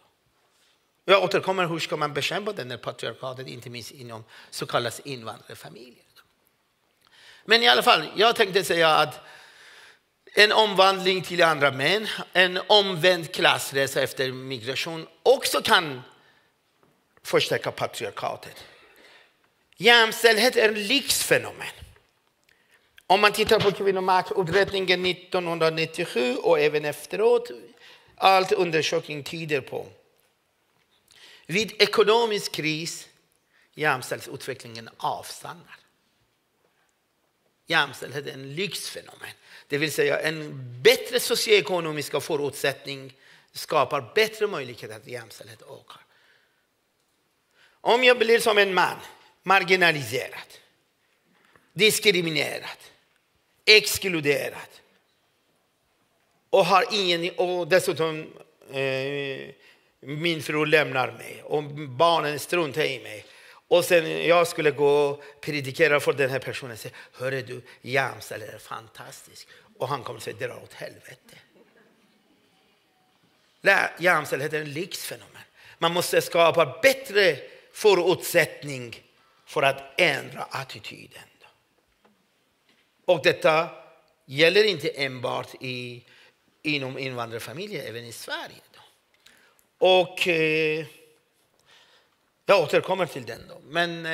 Jag återkommer hur ska man bekämpa den här patriarkatet, inte minst inom så kallade invandrarfamiljer. Men i alla fall, jag tänkte säga att en omvandling till andra män, en omvänd klassresa efter migration också kan förstärka patriarkatet. Jämställdhet är en lyxfenomen. Om man tittar på kvinnomaktutredningen 1997 och även efteråt, allt undersökning tyder på. Vid ekonomisk kris, jämställdhetsutvecklingen avstannar. Jämställdhet är en lyxfenomen. Det vill säga en bättre socioekonomiska förutsättning skapar bättre möjligheter att jämställdhet ökar. Om jag blir som en man, marginaliserad, diskriminerad, exkluderad och har ingen, och dessutom min fru lämnar mig och barnen struntar i mig. Och sen jag skulle gå och predikera för den här personen och säga, hörru du, jämställdhet är fantastisk. Och han kommer att säga, dra åt helvete. Jämställdhet är en lyxfenomen. Man måste skapa bättre förutsättning för att ändra attityden. Och detta gäller inte enbart inom invandrarfamiljer, även i Sverige. Och jag återkommer till den då. Men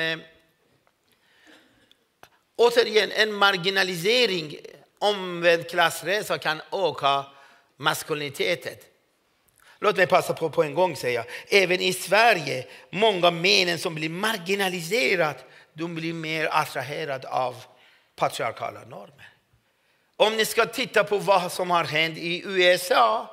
återigen, en marginalisering, omvänd klassresa kan öka maskuliniteten. Låt mig passa på en gång säga. Även i Sverige, många män som blir marginaliserade, de blir mer attraherade av patriarkala normer. Om ni ska titta på vad som har hänt i USA,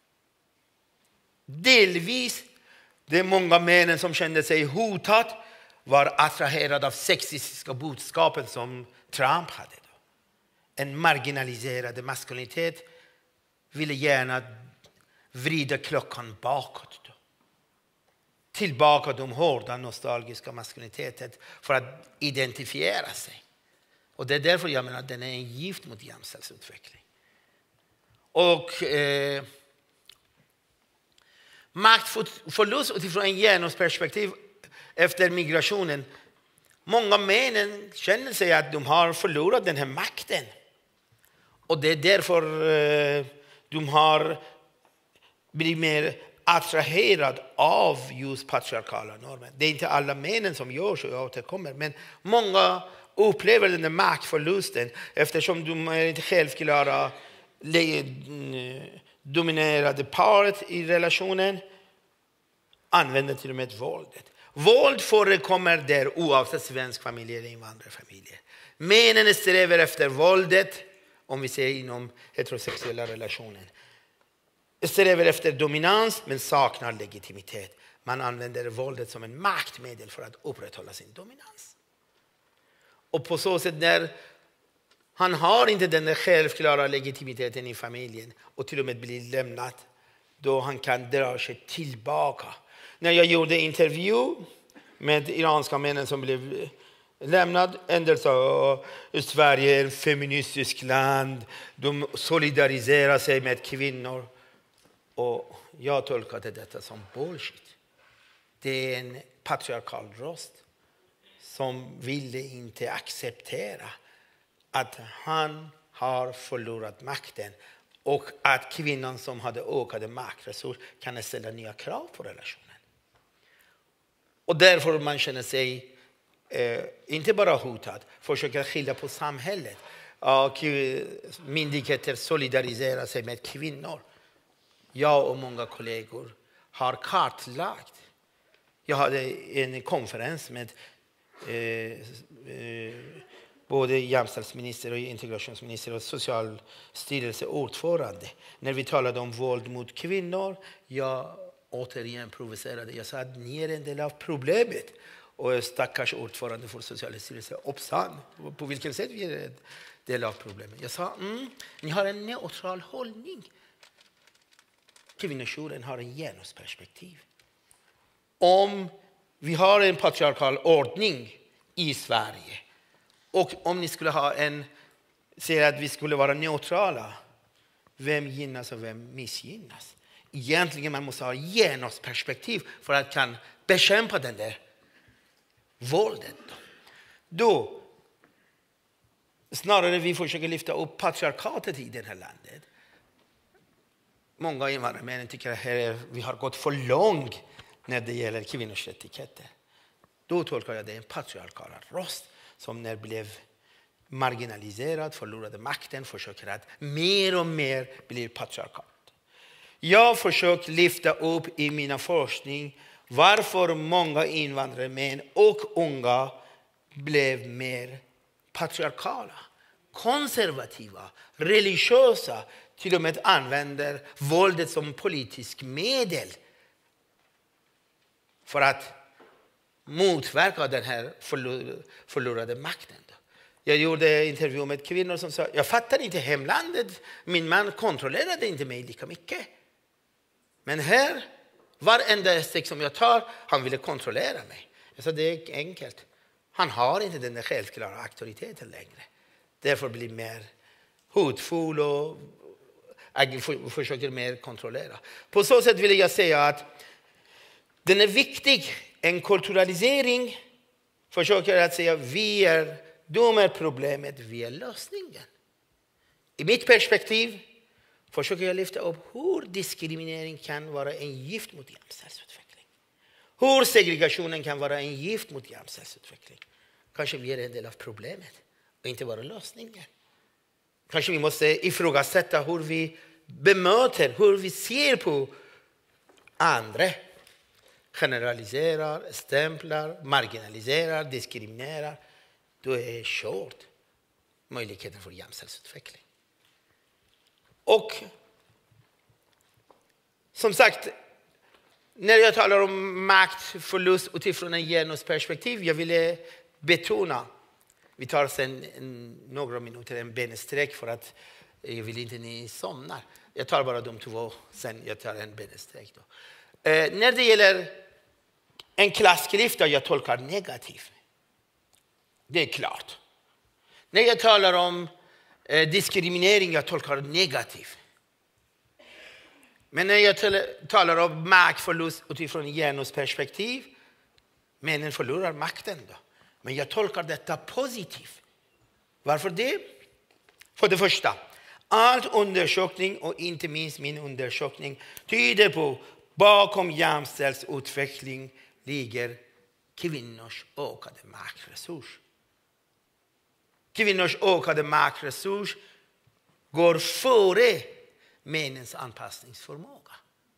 delvis det är många män som kände sig hotade, var attraherade av sexistiska budskapen som Trump hade. En marginaliserad maskulinitet ville gärna vrida klockan bakåt. Tillbaka de hårda nostalgiska maskuliniteten för att identifiera sig. Och det är därför jag menar att den är en gift mot jämställdhetsutveckling. Och maktförlust utifrån en genusperspektiv efter migrationen. Många män känner sig att de har förlorat den här makten. Och det är därför de har blivit mer attraherade av just patriarkala normer. Det är inte alla männen som gör så, jag återkommer. Men många upplever den här maktförlusten eftersom de är inte självklara dominerade paret i relationen. Använder till och med våldet. Våld förekommer där oavsett svensk familj eller invandrarfamiljer. Männen strävar efter våldet, om vi ser inom heterosexuella relationer. Strävar efter dominans men saknar legitimitet. Man använder våldet som en maktmedel för att upprätthålla sin dominans. Och på så sätt när han har inte den självklara legitimiteten i familjen och till och med blir lämnad, då han kan dra sig tillbaka. När jag gjorde intervju med iranska männen som blev lämnad, en del sa att Sverige är ett feministiskt land, de solidariserar sig med kvinnor. Och jag tolkade detta som bullshit. Det är en patriarkal röst som ville inte acceptera att han har förlorat makten och att kvinnan som hade ökade maktresurs kan ställa nya krav på relationen. Och därför man känner sig inte bara hotad, försöker skilja på samhället. Och myndigheter solidariserar sig med kvinnor. Jag och många kollegor har kartlagt. Jag hade en konferens med både jämställdhetsminister och integrationsminister och socialstyrelse ordförande. När vi talade om våld mot kvinnor, jag återigen provocerade. Jag sa att ni är en del av problemet. Och stackars ordförande för socialstyrelsen uppsann. På vilket sätt vi är en del av problemet. Jag sa, ni har en neutral hållning. Kvinnojouren har en genusperspektiv. Om vi har en patriarkal ordning i Sverige och om ni skulle ha säga att vi skulle vara neutrala, vem gynnas och vem missgynnas? Egentligen man måste ha genusperspektiv för att kan bekämpa den där våldet. Då snarare vi försöker lyfta upp patriarkatet i det här landet. Många invandrarmän tycker att vi har gått för långt när det gäller kvinnors rättigheter. Då tolkar jag det en patriarkal röst som när blev marginaliserad, förlorade makten, försöker att mer och mer bli patriarkat. Jag försöker lyfta upp i mina forskning varför många invandrarmän och unga blev mer patriarkala, konservativa, religiösa, till och med använder våldet som politisk medel för att motverka den här förlorade makten. Jag gjorde intervju med kvinnor som sa, jag fattar inte hemlandet, min man kontrollerade inte mig lika mycket. Men här, varenda steg som jag tar, han ville kontrollera mig. Jag sa, det är enkelt. Han har inte den självklara auktoriteten längre. Därför blir mer hotfull och försöker mer kontrollera. På så sätt vill jag säga att den är viktig. En kulturalisering försöker att säga de är problemet, vi är lösningen. I mitt perspektiv försöker jag lyfta upp hur diskriminering kan vara en gift mot jämställdhetsutveckling. Hur segregationen kan vara en gift mot jämställdhetsutveckling. Kanske vi är en del av problemet och inte bara lösningen. Kanske vi måste ifrågasätta hur vi bemöter, hur vi ser på andra. Generaliserar, stämplar, marginaliserar, diskriminerar. Då är kört möjligheten för jämställdhetsutveckling. Och som sagt, när jag talar om maktförlust utifrån en genusperspektiv, jag ville betona, vi tar sen några minuter en bensträck för att jag vill inte ni somnar. Jag tar bara de två, sen jag tar en bensträck då. När det gäller en klassklyfta jag tolkar negativt. Det är klart. När jag talar om diskriminering, jag tolkar det negativt. Men när jag talar om maktförlust utifrån genusperspektiv, männen förlorar makten då. Men jag tolkar detta positivt. Varför det? För det första, all undersökning och inte minst min undersökning tyder på bakom jämställdhetsutveckling ligger kvinnors ökade maktresurs. Kvinnors ökade maktresurs går före männens anpassningsförmåga.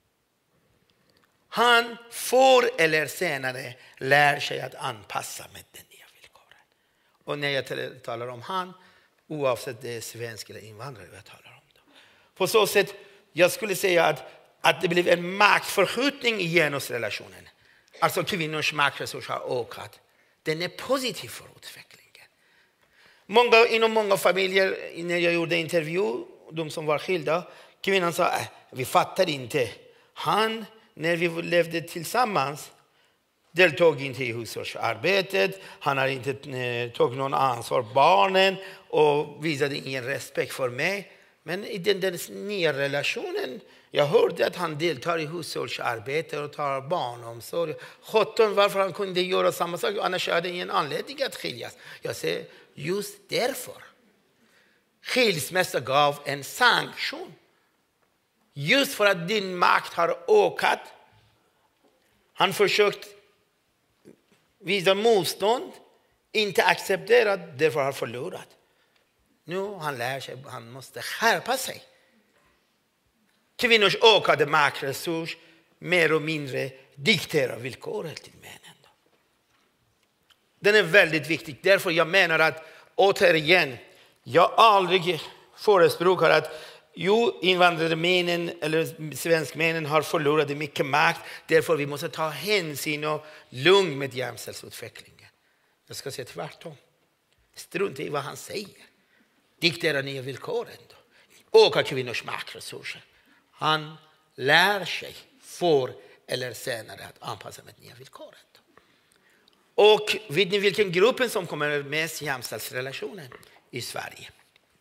Han förr eller senare lär sig att anpassa med den nya villkoren. Och när jag talar om han, oavsett det är svensk eller invandrare jag talar om. Då. På så sätt, jag skulle säga att det blev en maktförskjutning i genusrelationen. Alltså kvinnors maktresurs har ökat. Den är positiv för utvecklingen. Inom många familjer, när jag gjorde intervju, de som var skilda, kvinnan sa, vi fattar inte. Han, när vi levde tillsammans, deltog inte i hushållsarbetet. Han har inte tagit någon ansvar för barnen och visade ingen respekt för mig. Men i den nya relationen, jag hörde att han deltar i hushållsarbete och tar barnomsorg. 17, varför han kunde göra samma sak? Annars hade det ingen anledning att skiljas. Jag säger, just därför. Skilsmässa gav en sanktion. Just för att din makt har ökat. Han försökt visa motstånd. Inte accepterat, därför har han förlorat. Nu han lär sig, han måste skärpa sig. Kvinnors ökade maktresurs mer och mindre dikterar villkoren till männen. Den är väldigt viktig. Därför jag menar att återigen, jag aldrig förespråkar att invandrade männen eller svenskmännen har förlorat mycket makt. Därför vi måste ta hänsyn och lugn med jämställdhetsutvecklingen. Jag ska säga tvärtom. Strunt i vad han säger. Diktera nya villkoren. Öka kvinnors maktresurser. Han lär sig förr eller senare att anpassa med nya villkoren. Och vet ni vilken gruppen som kommer mest jämställdhetsrelationen i Sverige?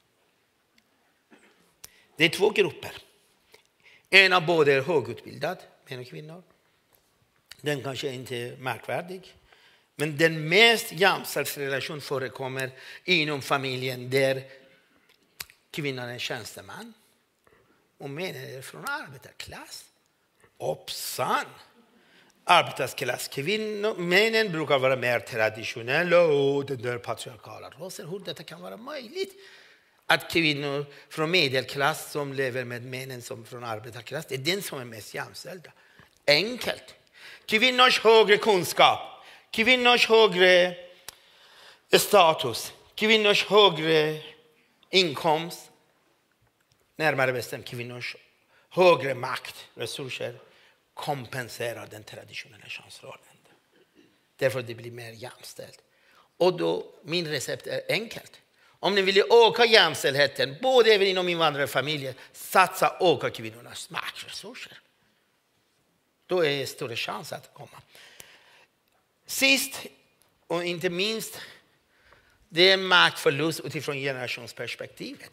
Det är 2 grupper. En av båda är högutbildad, män och kvinnor. Den kanske inte är märkvärdig. Men den mest jämställdhetsrelation förekommer inom familjen där kvinnan är tjänsteman. Och männen är från arbetarklass. Hoppsan! Arbetarklass kvinnor, männen brukar vara mer traditionella och den där patriarkala rasen. Hur detta kan vara möjligt? Att kvinnor från medelklass som lever med männen som från arbetarklass, det är den som är mest jämställda. Enkelt. Kvinnors högre kunskap, kvinnors högre status, kvinnors högre inkomst, närmare bestämt kvinnors högre makt, resurser, kompenserar den traditionella könsrollen. Därför det blir mer jämställt. Och då, min recept är enkelt. Om ni vill öka jämställdheten, både även inom invandrarfamiljer, satsa öka kvinnornas maktresurser. Då är det större chans att komma. Sist och inte minst, det är maktförlust utifrån generationsperspektivet.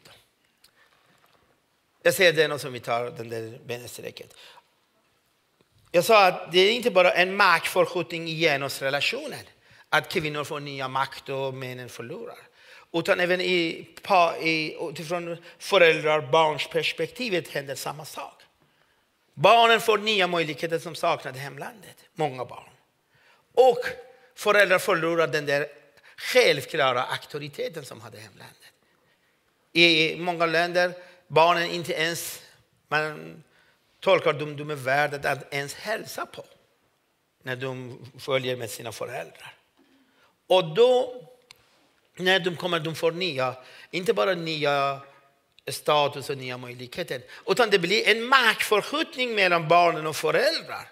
Jag säger det som vi tar den där benesträcket. Jag sa att det är inte bara en maktförskjutning i genusrelationen. Att kvinnor får nya makt och männen förlorar. Utan även utifrån föräldrar och barns perspektivet händer samma sak. Barnen får nya möjligheter som saknade hemlandet. Många barn. Och föräldrar förlorar den där självklara auktoriteten som hade hemlandet. I många länder barnen inte ens, man tolkar de är värda att ens hälsa på. När de följer med sina föräldrar. Och då, när de kommer, de får nya, inte bara nya status och nya möjligheter. Utan det blir en maktförskjutning mellan barnen och föräldrar.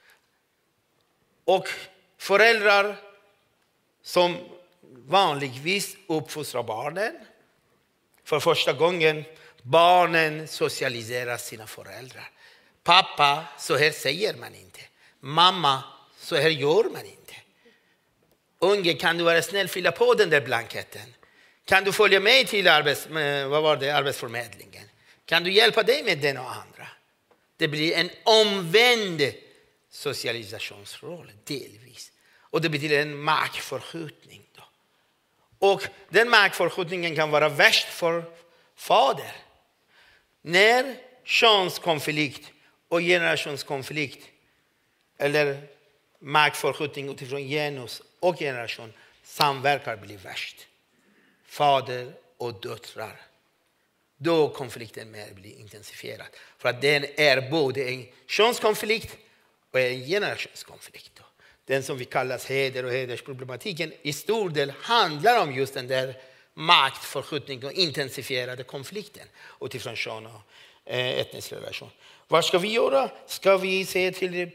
Och föräldrar som vanligtvis uppfostrar barnen. För första gången barnen socialiserar sina föräldrar. Pappa, så här säger man inte. Mamma, så här gör man inte. Unge, kan du vara snäll fylla på den där blanketten? Kan du följa med till arbetsförmedlingen? Kan du hjälpa dig med den och andra? Det blir en omvänd socialisationsroll delvis. Och det betyder en maktförskjutning. Då. Och den maktförskjutningen kan vara värst för fader. När könskonflikt och generationskonflikt eller maktförskjutning utifrån genus och generation samverkar blir värst. Fader och döttrar. Då konflikten mer blir intensifierad. För att den är både en könskonflikt och en generationskonflikt. Den som vi kallar heder och hedersproblematiken i stor del handlar om just den där maktförskjutningen och intensifierade konflikten utifrån kön och etnisk relation. Vad ska vi göra? Ska vi se till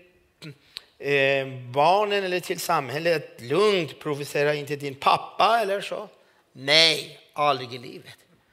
barnen eller till samhället lugnt, provocera inte din pappa eller så? Nej, aldrig i livet.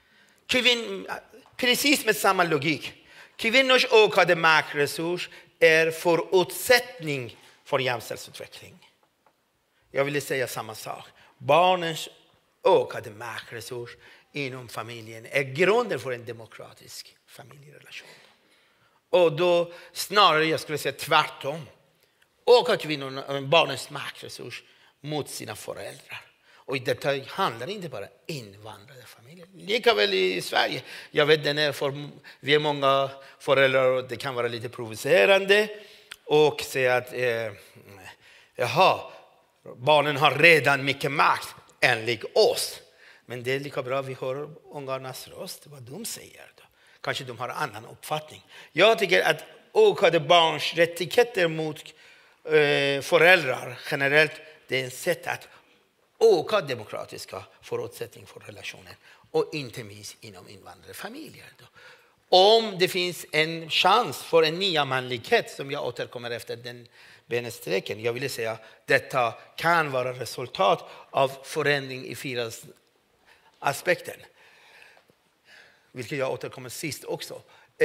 Precis med samma logik. Kvinnors ökade maktresurs är förutsättning för jämställdhetsutveckling. Jag vill säga samma sak. Barnens ökade maktresurs inom familjen är grunden för en demokratisk familjerelation. Och då snarare jag skulle säga tvärtom. Ökar barnens maktresurs mot sina föräldrar. Och detta handlar inte bara om invandrade familjer. Lika väl i Sverige. Jag vet vi är många föräldrar och det kan vara lite provocerande. Och säga att barnen har redan mycket makt enligt oss. Men det är lika bra att vi hör ungarnas röst, vad de säger. Då. Kanske de har en annan uppfattning. Jag tycker att ökade barns rättigheter mot föräldrar generellt, det är ett sätt att öka demokratiska förutsättningar för relationer. Och inte minst inom invandrade familjer. Då. Om det finns en chans för en nya manlighet som jag återkommer efter den benesträcken. Jag vill säga att detta kan vara resultat av förändring i 4 aspekten. Vilket jag återkommer sist också.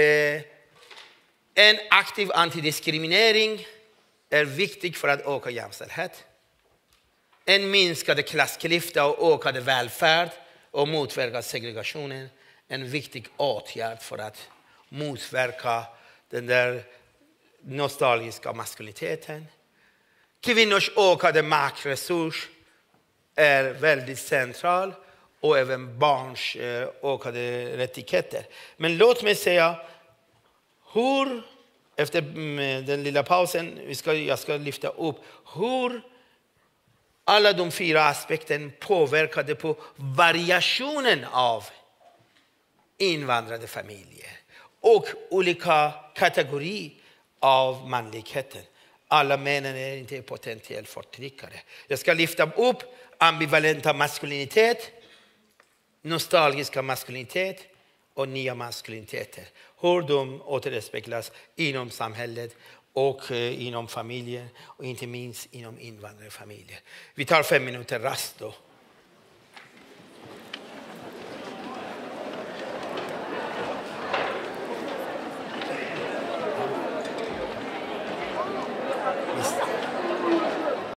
En aktiv antidiskriminering är viktig för att öka jämställdhet. En minskad klassklyfta och ökad välfärd och motverka segregationen. En viktig åtgärd för att motverka den där nostalgiska maskuliniteten. Kvinnors ökade maktresurs är väldigt central och även barns ökade rättigheter. Men låt mig säga hur, efter den lilla pausen, jag ska lyfta upp hur alla de 4 aspekterna påverkade på variationen av invandrade familjer och olika kategorier av manligheten. Alla männen är inte potentiellt förtryckare. Jag ska lyfta upp ambivalenta maskulinitet, nostalgiska maskulinitet och nya maskuliniteter. Hur de återspeglas inom samhället och inom familjen och inte minst inom invandrarfamiljer. Vi tar 5 minuter rast då.